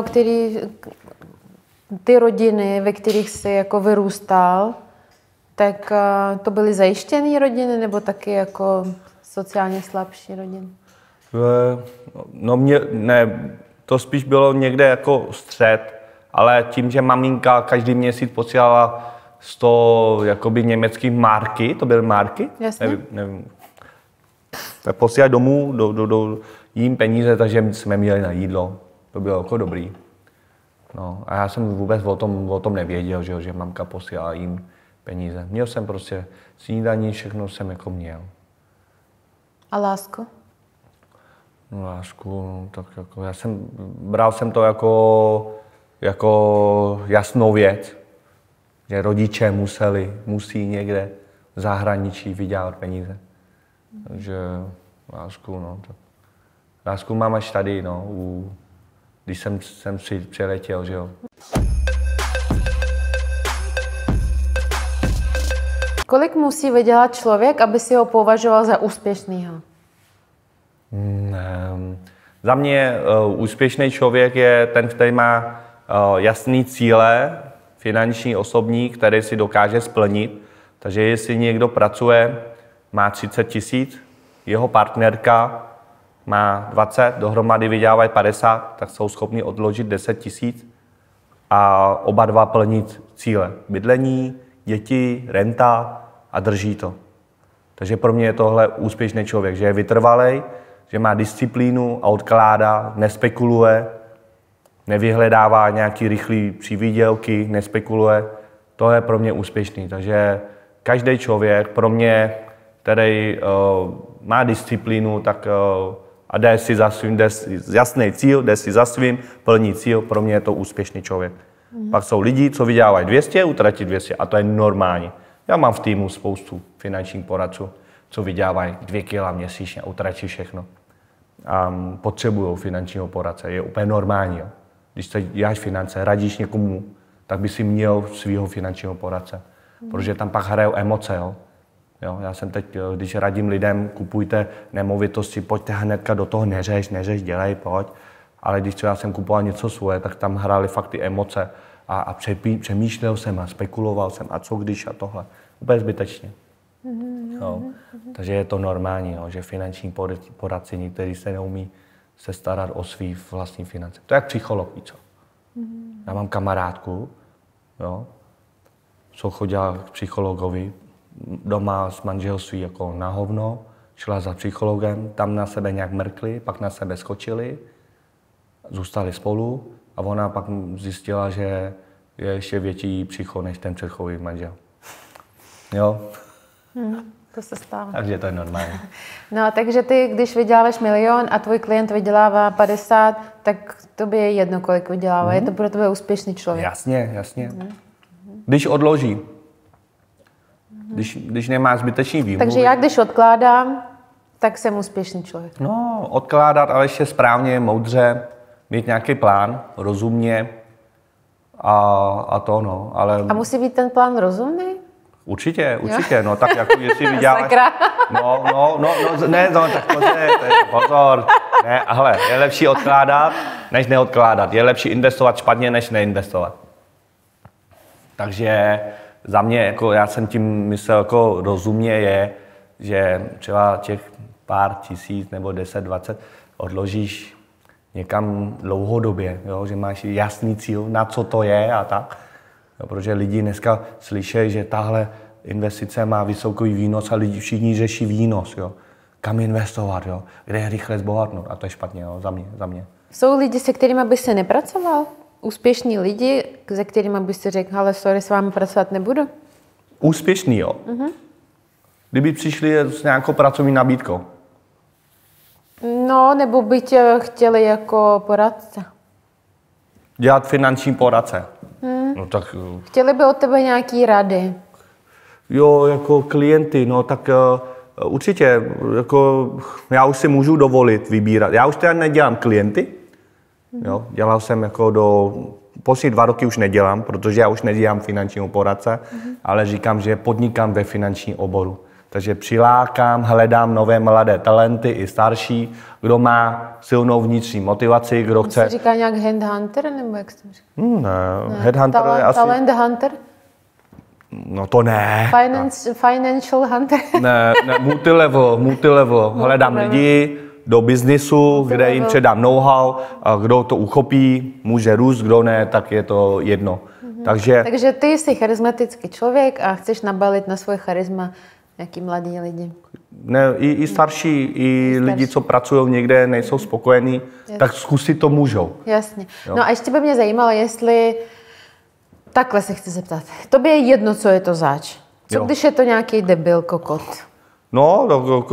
ty rodiny, ve kterých jsi jako vyrůstal, tak to byly zajištěné rodiny nebo taky jako sociálně slabší rodiny? No to spíš bylo někde jako střed, ale tím, že maminka každý měsíc posílala 100 jakoby německých marky, to byly marky? Jasně. Nevím. Tak posílali domů do jím peníze, takže jsme měli na jídlo. To bylo jako dobrý. No, a já jsem vůbec o tom nevěděl, že mamka posílala jim peníze. Měl jsem prostě snídaní, všechno jsem jako měl. A lásku? No, lásku, tak jako bral jsem to jako jasnou věc, že rodiče musí někde v zahraničí vydělat peníze. Takže lásku, no. Lásku mám až tady, no, když jsem přiletěl, že jo. Kolik musí vydělat člověk, aby si ho považoval za úspěšnýho? Za mě úspěšný člověk je ten, který má jasný cíle, finanční, osobní, který si dokáže splnit. Takže jestli někdo pracuje, má 30 000, jeho partnerka má 20, dohromady vydělávají 50, tak jsou schopni odložit 10 000 a oba dva plnit cíle. Bydlení, děti, renta a drží to. Takže pro mě je tohle úspěšný člověk, že je vytrvalej, že má disciplínu a odkládá, nespekuluje, nevyhledává nějaký rychlý přivýdělky, nespekuluje. To je pro mě úspěšný. Takže každý člověk pro mě, který má disciplínu, tak a jde si za svým, jasný cíl, jde si za svým, plní cíl, pro mě je to úspěšný člověk. Pak jsou lidi, co vydělávají 200, utratí 200 a to je normální. Já mám v týmu spoustu finančních poradců, co vydělávají 2 kg měsíčně a utratí všechno. A potřebují finančního poradce, je úplně normální. Jo. Když se děláš finance, radíš někomu, tak by si měl svého finančního poradce. Protože tam pak hrajou emoce. Jo. Já jsem teď, když radím lidem, kupujte nemovitosti, pojďte hnedka do toho, neřeš, dělej, pojď. Ale když třeba jsem kupoval něco svoje, tak tam hrály fakt ty emoce a přemýšlel jsem a spekuloval jsem a co když a tohle. Úplně zbytečně. Jo. Takže je to normální, jo, že finanční poradci někteří se neumí se starat o svý vlastní finance. To je jak psycholog, víš co? Já mám kamarádku, jo, co chodila k psychologovi, doma s manželství jako na hovno, šla za psychologem, tam na sebe nějak mrkli, pak na sebe skočili, zůstali spolu a ona pak zjistila, že je ještě větší psycho než ten předchozí manžel. Jo? To se stává. Takže to je normální. No, takže ty, když vyděláváš 1 000 000 a tvůj klient vydělává 50, tak tobě je jedno, kolik vydělává. Je to pro tebe úspěšný člověk. Jasně. Když odloží. Když nemá zbytečný výmluvy. Takže já, když odkládám, tak jsem úspěšný člověk. No, odkládat, ale ještě správně, moudře, mít nějaký plán, rozumně a to, no. Ale... A musí být ten plán rozumný? Určitě, no tak jako jestli vyděláš... tak pozor. Ne, ale je lepší odkládat, než neodkládat. Je lepší investovat špatně, než neinvestovat. Takže za mě, jako já jsem tím myslel jako rozumně je, že třeba těch pár tisíc nebo 10, 20 odložíš někam dlouhodobě, jo? Že máš jasný cíl, na co to je a tak. Jo, protože lidi dneska slyší, že tahle investice má vysoký výnos a lidi všichni řeší výnos. Jo? Kam investovat, jo? Kde je rychle zbohatnout. A to je špatně, jo? Za mě. Jsou lidi, se kterými by se nepracoval? Úspěšní lidi, se kterými by si řekl, ale sorry, s vámi pracovat nebudu? Úspěšný, jo. Kdyby přišli s nějakou pracovní nabídkou. No, nebo by tě chtěli jako poradce. Dělat finanční poradce. No tak... Chtěli by od tebe nějaký rady. Jo, jako klienty, no tak určitě, jako já už si můžu dovolit vybírat. Já už teda nedělám klienty, jo, dělal jsem jako poslední 2 roky už nedělám, protože já už nedělám finančního poradce, ale říkám, že podnikám ve finančním oboru. Takže přilákám, hledám nové mladé talenty i starší, kdo má silnou vnitřní motivaci, kdo chce... Se říká nějak headhunter, nebo jak jsi říká? Ne, headhunter je asi... Talent hunter? No to ne. Financial hunter? Ne, multilevel. Hledám lidi do biznisu, kde jim předám know-how, a kdo to uchopí, může růst, kdo ne, tak je to jedno. Takže ty jsi charismatický člověk a chceš nabalit na svoje charisma nějaký mladí lidi. Ne, i starší, i lidi, co pracují někde, nejsou spokojení, tak zkusit to můžou. Jasně. Jo. No a ještě by mě zajímalo, jestli... Takhle se chci zeptat. Tobě je jedno, co je to zač. Co když je to nějaký debil kokot? No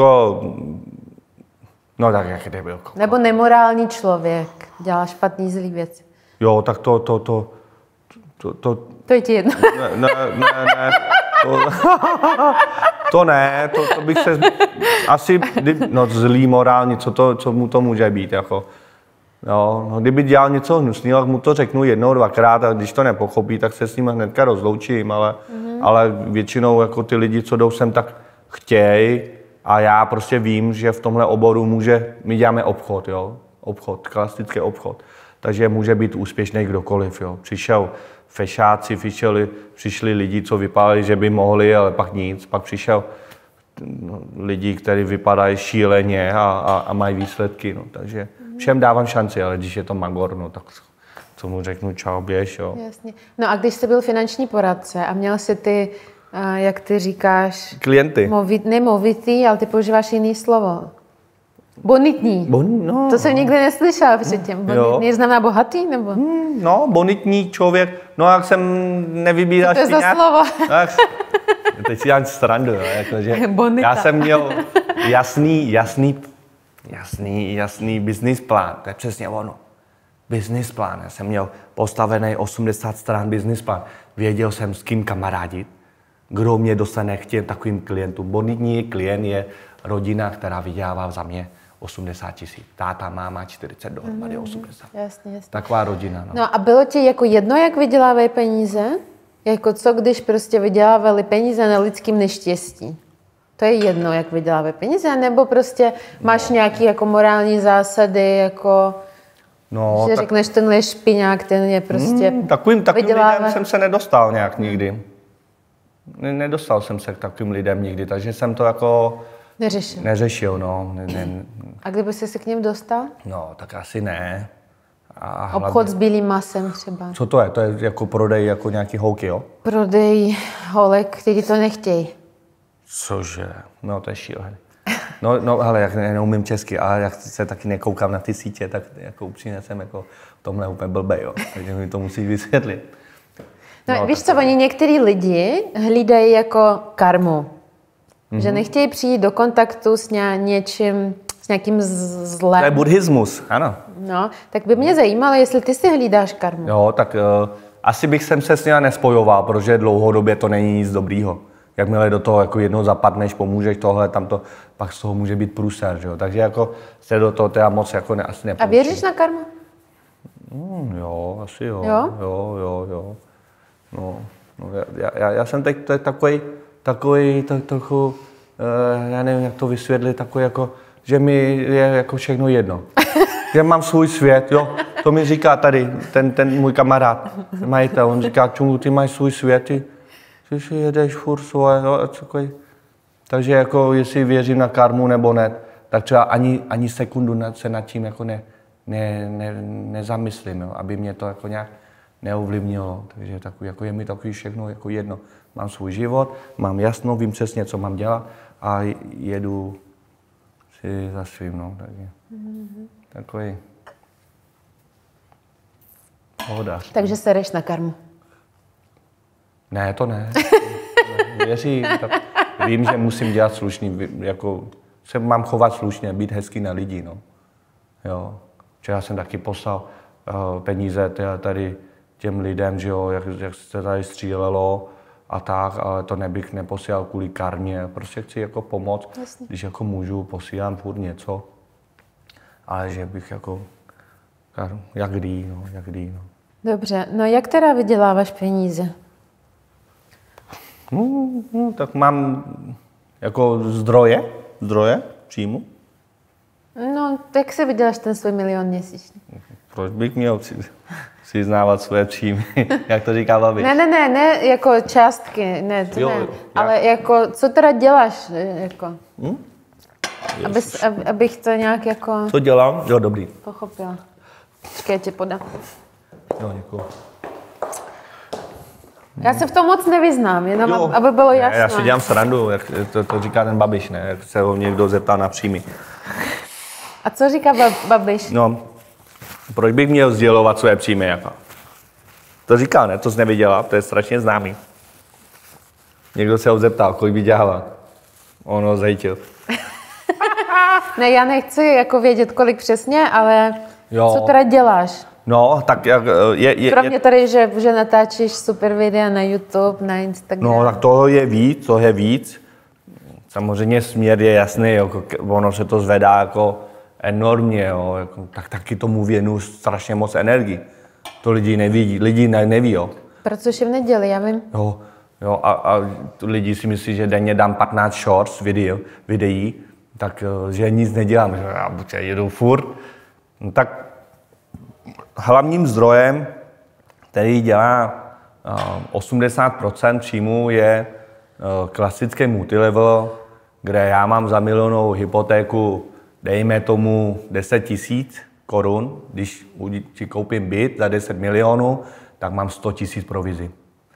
tak jak debil kokot. Nebo nemorální člověk, dělá špatný zlý věci. Jo, tak to... To je ti jedno. Ne. To ne, to bych se asi, no zlý morální, co mu to může být, jako. Jo, no, kdyby dělal něco hnusného, tak mu to řeknu jednou, dvakrát a když to nepochopí, tak se s ním hnedka rozloučím, ale většinou jako ty lidi, co jdou sem, tak chtějí a já prostě vím, že v tomhle oboru my děláme obchod, jo, obchod, klasický obchod, takže může být úspěšný kdokoliv, jo. Přišel fešáci, přišli lidi, co vypadali, že by mohli, ale pak nic, pak přišel lidi, kteří vypadají šíleně a mají výsledky, no, takže všem dávám šanci, ale když je to magor, no, tak co mu řeknu, čau, běž, jo. Jasně. No a když jsi byl finanční poradce a měl si ty, jak ty říkáš... Klienty. Nemovitý, ale ty používáš jiný slovo. Bonitní. No. To jsem nikdy neslyšela předtím. Bonitní znamená bohatý, nebo? No, bonitní člověk, no jak jsem nevybíral... Co to je za slovo? Teď si dělám srandu, jakože Bonita. Já jsem měl jasný business plán, to je přesně ono. Business plán, já jsem měl postavený 80 stran business plán. Věděl jsem, s kým kamarádit, kdo mě dostane k těm takovým klientům. Bonitní klient je rodina, která vydělává za mě 80 000. Táta, máma, 40 dohromady 80. Jasně. Taková rodina. No a bylo ti jako jedno, jak vydělávají peníze? Jako co, když prostě vydělávali peníze na lidském neštěstí? To je jedno, jak vydělávají peníze, nebo prostě máš nějaké jako morální zásady, jako že řekneš, tenhle je špiňák, ten je prostě Takovým lidem jsem se nedostal nějak nikdy. Nedostal jsem se k takovým lidem nikdy, takže jsem to jako neřešil, no. A kdyby jsi se k ním dostal? No, tak asi ne. A obchod s bílým masem třeba. Co to je? To je jako prodej jako nějaký holky, jo? Prodej holek, kteří to nechtějí. Cože? No, to je šílené. No, ale jak neumím česky a jak se taky nekoukám na ty sítě, tak jako upřímně jsem jako v tomhle úplně blbej, jo. Takže mi to musíš vysvětlit. No víš co, oni některý lidi hlídají jako karmu. Že nechtějí přijít do kontaktu s něčím, s nějakým zlem. To je buddhismus, ano. No, tak by mě zajímalo, jestli ty si hlídáš karmu. Jo, tak asi bych se s nimi nespojoval, protože dlouhodobě to není nic dobrýho. Jakmile do toho jako jednou zapadneš, pomůžeš tohle, tamto, pak z toho může být průser, že jo. Takže jako se do toho teda moc jako asi nepoučí. A věříš na karmu? Jo, asi jo. Jo? No, já jsem teď takový trochu, já nevím, jak to vysvětlit, takový jako, že mi je jako všechno jedno. Já mám svůj svět, jo. To mi říká tady ten můj kamarád, majitel, on říká, čemu ty máš svůj svět, ty si jedeš furt svoje, no, takže jako jestli věřím na karmu nebo ne, tak třeba ani sekundu se nad tím jako nezamyslím, jo, aby mě to jako nějak neovlivnilo. Takže takový, jako je mi takový všechno jako jedno. Mám svůj život, mám jasno, vím přesně, co mám dělat a jedu si za svým, no, takže takový pohodář. Takže sereš na karmu? Ne, to ne. Věřím, tak vím, že musím dělat slušný, jako se mám chovat slušně, být hezký na lidi, no. Jo. Včera jsem taky poslal peníze tady těm lidem, že jo, jak se tady střílelo a tak, ale to nebych neposílal kvůli karmě. Prostě chci jako pomoct, Jasně. Když jako můžu, posílám furt něco, ale že bych jako, jak kdy, no. Dobře, no jak teda vyděláváš peníze? Tak mám jako zdroje příjmu. No, jak si vyděláš ten svůj 1 000 000 měsíčně? Proč bych měl přiznávat své příjmy, jak to říká babi? Ne, jako částky, ne, to jo, ne. Ale jako, co teda děláš, jako? Abych to nějak jako... Co dělám? Jo, dobrý. Pochopila. Počkej, já tě podám. Jo, děkuji. Já se v tom moc nevyznám, jenom aby bylo jasno. Já si dělám srandu, jak to říká ten Babiš, ne? Jak se ho někdo zeptá na příjmy. A co říká Babiš? No, proč bych měl sdělovat své příjmy, jako? To říká, ne? To jsi neviděla, to je strašně známý. Někdo se ho zeptal, kolik vydělává. On ho zajtil. Ne, já nechci jako vědět, kolik přesně, ale co teda děláš? No, tak jak kromě tady, že natáčíš super videa na YouTube, na Instagram. No, tak toho je víc. samozřejmě směr je jasný, jako, ono se to zvedá jako enormně, jo, jako, tak taky tomu věnu strašně moc energii. To lidi neví, jo. Protože v neděli, já vím. Jo, a lidi si myslí, že denně dám 15 shorts videí, tak že nic nedělám, že já buď jedu furt. No, tak hlavním zdrojem, který dělá 80% příjmu, je klasický multilevel, kde já mám za milionovou hypotéku, dejme tomu 10 000 korun, když si koupím byt za 10 milionů, tak mám 100 000 provizi.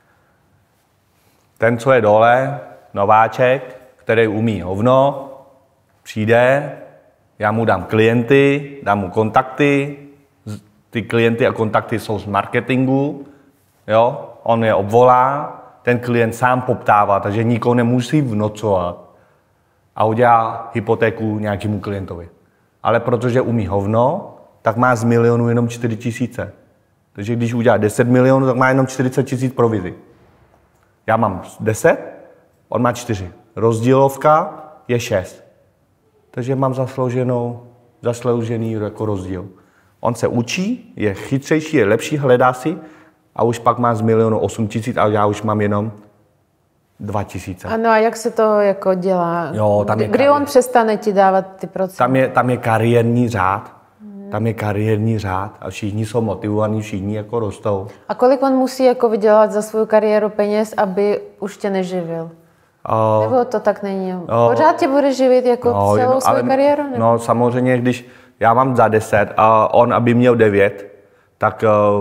Ten, co je dole, nováček, který umí hovno, přijde, já mu dám klienty, dám mu kontakty, ty klienty a kontakty jsou z marketingu, jo? On je obvolá, ten klient sám poptává, takže nikoho nemusí vnocovat a udělá hypotéku nějakému klientovi. Ale protože umí hovno, tak má z milionu jenom 4 000. Takže když udělá 10 milionů, tak má jenom 40 000 provizi. Já mám 10, on má 4. Rozdílovka je 6. Takže mám zasloužený jako rozdíl. On se učí, je chytřejší, je lepší, hledá si a už pak má z milionu 8 000 a já už mám jenom 2 000. Ano, a jak se to jako dělá? Jo, Kdy on přestane ti dávat ty procenta? Tam je kariérní řád. Tam je kariérní řád a všichni jsou motivovaní, všichni jako rostou. A kolik on musí jako vydělat za svou kariéru peněz, aby už tě neživil? Nebo to tak není? Pořád tě bude živit jako celou svou kariéru? Nebo? No samozřejmě, když já mám za 10 a on, aby měl 9, tak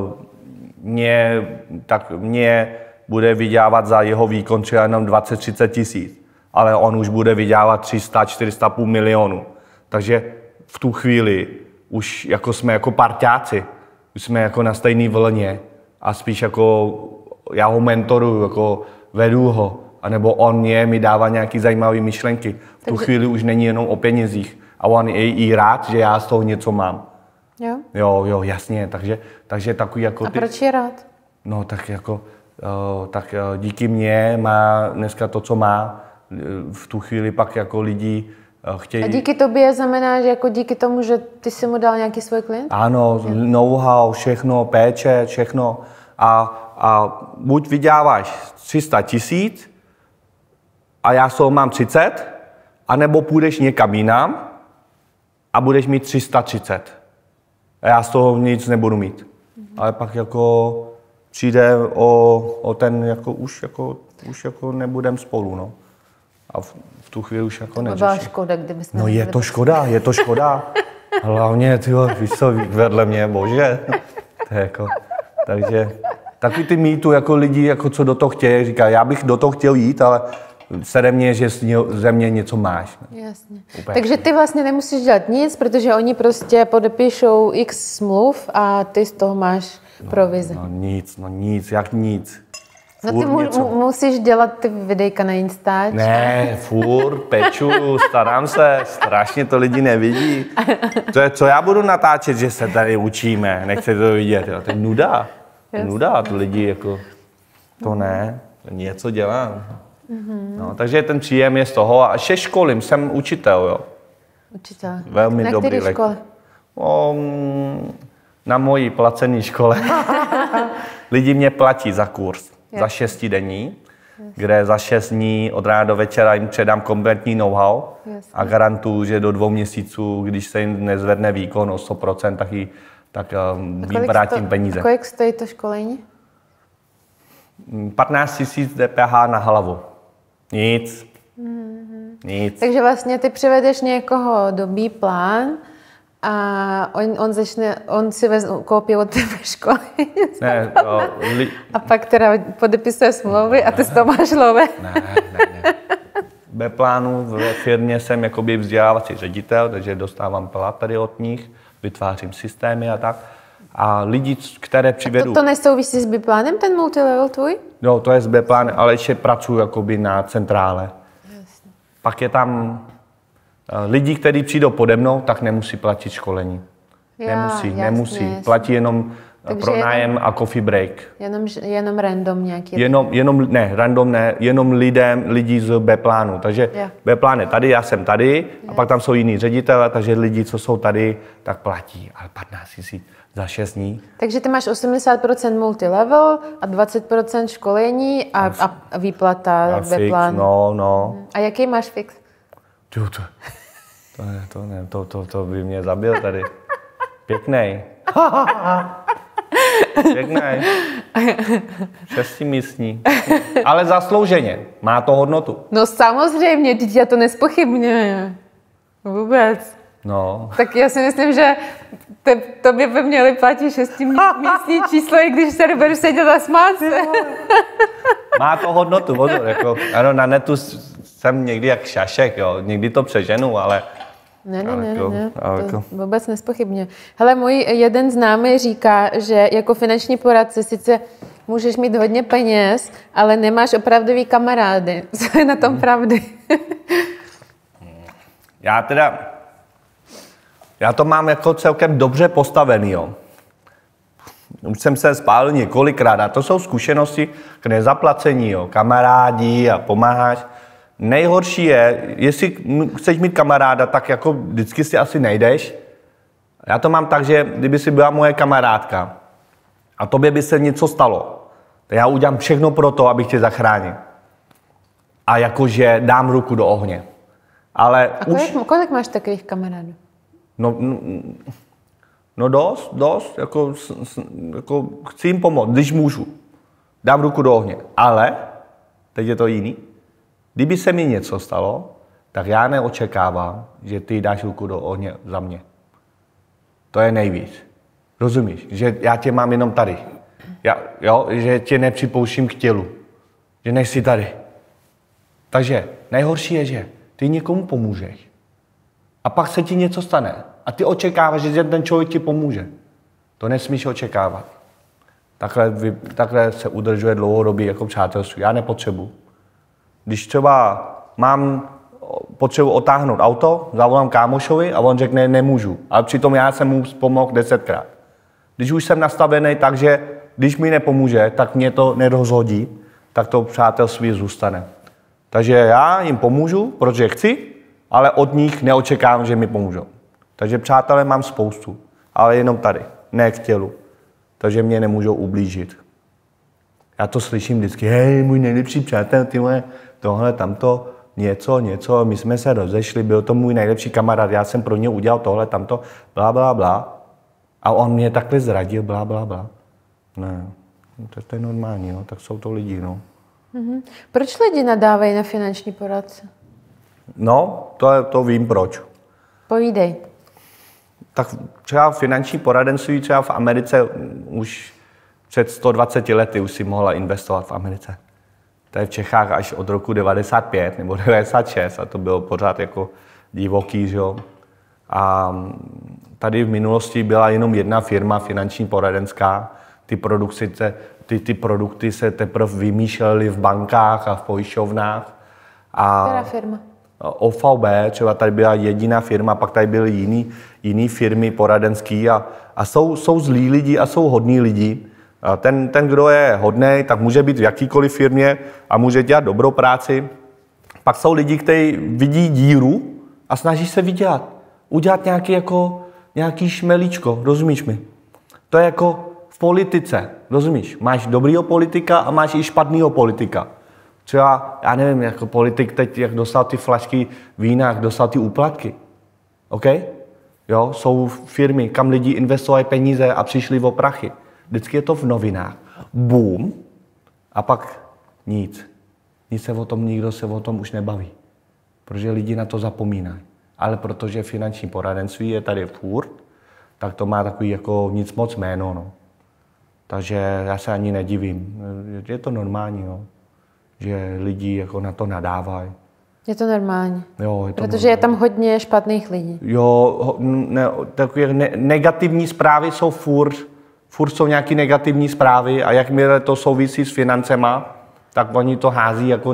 mě bude vydělávat za jeho výkon třeba jenom 20-30 tisíc. Ale on už bude vydělávat 300-400,5 milionů. Takže v tu chvíli už jako jsme jako parťáci, už jsme jako na stejné vlně a spíš jako já ho mentoruju, jako vedu ho, anebo on mi dává nějaké zajímavé myšlenky. V tu chvíli už není jenom o penězích a on je i rád, že já z toho něco mám. Jo? Jo, jasně, takže takový jako A proč je rád? No tak jako, díky mně má dneska to, co má, v tu chvíli pak jako lidi chtějí... A díky tobě znamená, že jako díky tomu, že ty si mu dal nějaký svůj klient? Ano, know-how, všechno, péče, všechno. A buď vyděláváš 300 000 a já z toho mám 30, anebo půjdeš někam jinam a budeš mít 330. A já z toho nic nebudu mít. Ale pak jako přijde o ten, jako už nebudem spolu, no. A v tu chvíli už jako neřeším. To byla škoda, kdyby jsme... No je to škoda. Hlavně, víš co, vedle mě, bože. To je jako, takže takový ty mýtu, jako lidi, jako co do toho chtějí, říká, já bych do toho chtěl jít, ale sede mě, že ze mě něco máš. Jasně. Takže ty vlastně nemusíš dělat nic, protože oni prostě podepíšou x smluv a ty z toho máš provize. No nic, jak nic. No ty musíš dělat ty videjka na Insta. Ne, furt peču, starám se, strašně to lidi nevidí. To je, co já budu natáčet, že se tady učíme, nechce to vidět, jo. To je nuda. Nuda, to lidi jako, to ne, něco dělám. No, takže ten příjem je z toho a še školím, jsem učitel, jo. Učitel. Velmi na dobrý které škole? Na mojí placené škole. Lidi mě platí za kurz, za 6denní, kde za 6 dní od rána do večera jim předám kompletní know-how a garantuju, že do 2 měsíců, když se jim nezvedne výkon o 100%, tak jim vrátím peníze. Kolik stojí to školení? 15 000 DPH na hlavu. Nic. Nic. Takže vlastně ty přivedeš někoho do B-plán a on si koupí od tebe školení. Ne, a pak teda podepisuje smlouvy a ty z toho máš love. Ne. B-plánu ve firmě jsem jakoby vzdělávací ředitel, takže dostávám plat tady od nich, vytvářím systémy a tak. A lidi, které přivedu... To nesouvisí s B-plánem, ten multilevel tvůj? Jo, to je s B-plán, ale ještě pracuji jakoby na centrále. Jasně. Pak je tam lidi, kteří přijdou pode mnou, tak nemusí platit školení. Nemusí. Jasně. Platí jenom pronájem a coffee break. Jenom random nějaký? Random ne, jenom lidi z B-plánu. Takže B-plán je tady, já jsem tady a pak tam jsou jiní ředitelé, takže lidi, co jsou tady, tak platí, ale 15 000 za 6 dní. Takže ty máš 80% multilevel a 20% školení a výplata B-plánu. No. A jaký máš fix? To by mě zabil tady. Pěknej. Pěknej. 6místní. Ale zaslouženě. Má to hodnotu. No samozřejmě, teď já to nespochybňuji. Vůbec. No. Tak já si myslím, že tobě by měli platit 6místní číslo, i když se budeš sedět a smát se. Má to hodnotu. Ano, na netu jsem někdy jak šašek, jo. Někdy to přeženu, ale... Ne, to vůbec nespochybně. Hele, můj jeden známý říká, že jako finanční poradce sice můžeš mít hodně peněz, ale nemáš opravdový kamarády. Co je na tom pravdy? Já to mám jako celkem dobře postavený, jo. Už jsem se spálil několikrát a to jsou zkušenosti k nezaplacení, jo. Kamarádi a pomáháš. Nejhorší je, jestli chceš mít kamaráda, tak jako vždycky si asi nejdeš. Já to mám tak, že kdyby si byla moje kamarádka a tobě by se něco stalo, tak já udělám všechno pro to, abych tě zachránil. A jakože dám ruku do ohně. Ale kolik máš takových kamarádů? No dost. Jako chci jim pomoct, když můžu. Dám ruku do ohně. Ale, teď je to jiný. Kdyby se mi něco stalo, tak já neočekávám, že ty dáš ruku do ohně za mě. To je nejvíc. Rozumíš? Že já tě mám jenom tady. Že tě nepřipouštím k tělu. Že nejsi tady. Takže nejhorší je, že ty někomu pomůžeš. A pak se ti něco stane. A ty očekáváš, že ten člověk ti pomůže. To nesmíš očekávat. Takhle se udržuje dlouhodobě jako přátelství. Já nepotřebuji. Když třeba potřebuji otáhnout auto, zavolám kámošovi a on řekne, nemůžu. Ale přitom já jsem mu pomohl 10krát. Když už jsem nastavený tak, že když mi nepomůže, tak mě to nerozhodí, tak to přátelství zůstane. Takže já jim pomůžu, protože chci, ale od nich neočekávám, že mi pomůžou. Takže přátelé mám spoustu, ale jenom tady, ne k tělu. Takže mě nemůžou ublížit. Já to slyším vždycky, hej, můj nejlepší přátel, tyhle, tohle, tamto, něco, my jsme se rozešli, byl to můj nejlepší kamarád, já jsem pro něj udělal tohle, tamto, blá. A on mě takhle zradil, blá. Ne, to je normální, no, tak jsou to lidi, no. Mm-hmm. Proč lidi nadávají na finanční poradce? No, to vím proč. Povídej. Tak třeba finanční poradenství třeba v Americe už před 120 lety už si mohla investovat v Americe. To je v Čechách až od roku 95 nebo 96 a to bylo pořád jako divoký, že jo. A tady v minulosti byla jenom jedna firma finanční poradenská. Ty produkty se teprve vymýšlely v bankách a v pojišťovnách. Která firma? OVB, třeba tady byla jediná firma, pak tady byly jiný firmy poradenský a jsou zlí lidi a jsou hodní lidi. Ten, kdo je hodnej, tak může být v jakýkoliv firmě a může dělat dobrou práci. Pak jsou lidi, kteří vidí díru a snaží se udělat nějaký šmelíčko, rozumíš mi? To je jako v politice, rozumíš? Máš dobrýho politika a máš i špatného politika. Třeba, já nevím, jako politik teď, jak dostal ty flašky vína, jak dostal ty úplatky. OK? Jo, jsou firmy, kam lidi investovali peníze a přišli o prachy. Vždycky je to v novinách. Boom. A pak nic. Nikdo se o tom už nebaví. Protože lidi na to zapomínají. Ale protože finanční poradenství je tady furt, tak to má takový jako nic moc jméno. No. Takže já se ani nedivím. Je to normální, no. Že lidi jako na to nadávají. Je to normální. Jo, je to protože normální. Je tam hodně špatných lidí. Jo, takové negativní zprávy jsou furt jsou nějaké negativní zprávy a jakmile to souvisí s financema, tak oni to hází jako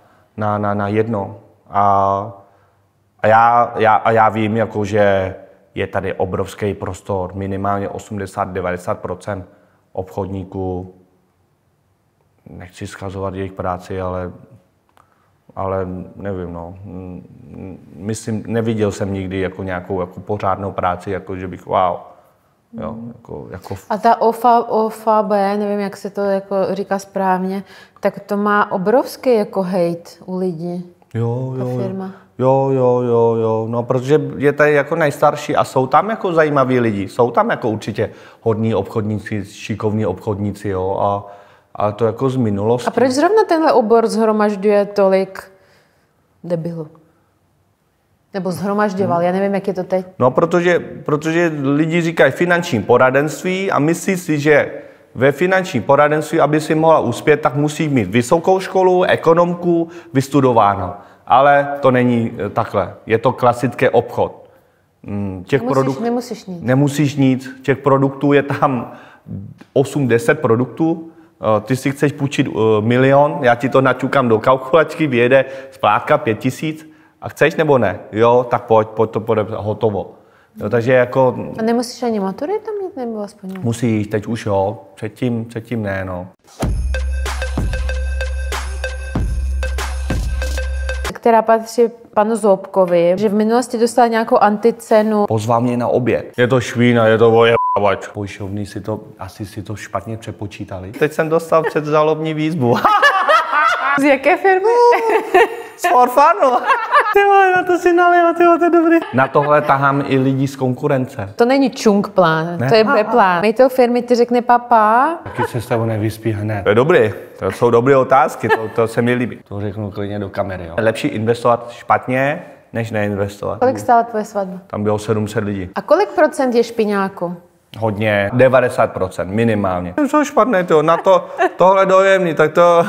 na jedno. A já vím, jako, že je tady obrovský prostor, minimálně 80-90% obchodníků. Nechci schazovat jejich práci, ale nevím, no. Myslím, neviděl jsem nikdy jako nějakou jako pořádnou práci, jako že bych wow. Jo, jako... A ta OFAB, nevím, jak se to jako říká správně, tak to má obrovský jako hejt u lidí. Jo, firma. Jo, no protože je tady jako nejstarší a jsou tam jako zajímaví lidi, jsou tam jako určitě hodní obchodníci, šikovní obchodníci, jo, a to jako z minulosti. A proč zrovna tenhle obor shromažďuje tolik debilů? Nebo shromažďoval, já nevím, jak je to teď. No, protože lidi říkají finanční poradenství a myslí si, že ve finančním poradenství, aby si mohla uspět, tak musí mít vysokou školu, ekonomku, vystudováno. Ale to není takhle. Je to klasický obchod. Nemusíš nic. Nemusíš nic. Těch produktů je tam 8-10 produktů. Ty si chceš půjčit 1 000 000, já ti to naťukám do kalkulačky, vyjede splátka 5 000. A chceš nebo ne? Jo, tak pojď to podepsat, hotovo. Jo, takže jako... A nemusíš ani maturitu mít, nebo aspoň? Musíš, teď už jo, předtím ne, no. Která patří panu Zoubkovi, že v minulosti dostal nějakou anticenu. Pozval mě na oběd. Je to švína, je to vojebavač. Pojišťovny asi si to špatně přepočítali. Teď jsem dostal předžalobní výzvu. Z jaké firmy? Z Forfanu. Na to si nalil, to je dobrý. Na tohle tahám i lidi z konkurence. To není čung plán, to je B plán. Majitel firmy ti řekne papa. Taky se s tebou nevyspí hned. To je dobrý, to jsou dobré otázky, to se mi líbí. To řeknu klidně do kamery. Jo. Lepší investovat špatně, než neinvestovat. Kolik stála tvoje svatba? Tam bylo 700 lidí. A kolik procent je špiňáku? Hodně, 90% minimálně. Co špatné to, na tohle dojemný, tak to...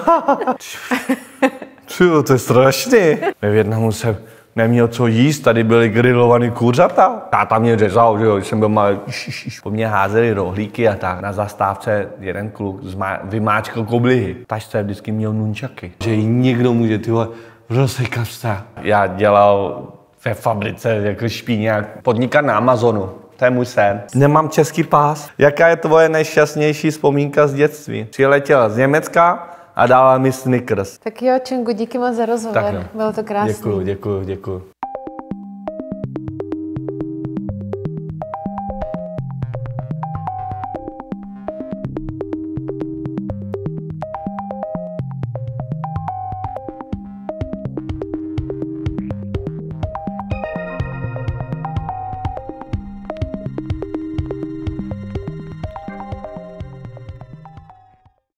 To je strašný. Ve Vietnamu jsem neměl co jíst, tady byly grilovaný kuřata. Táta mě řezal, že jo, když jsem byl malý. Po mně házeli rohlíky a tak. Na zastávce jeden kluk vymáčkal koblihy. Tašce vždycky měl nunčaky. Že jí někdo může tyhle rozsekat vstát. Já dělal ve fabrice jako špíňák. Podnikat na Amazonu. To je můj sen. Nemám český pás. Jaká je tvoje nejšťastnější vzpomínka z dětství? Přiletěla z Německa a dala mi Snickers. Tak jo, Čungu, díky moc za rozhovor. Bylo to krásné. Děkuju.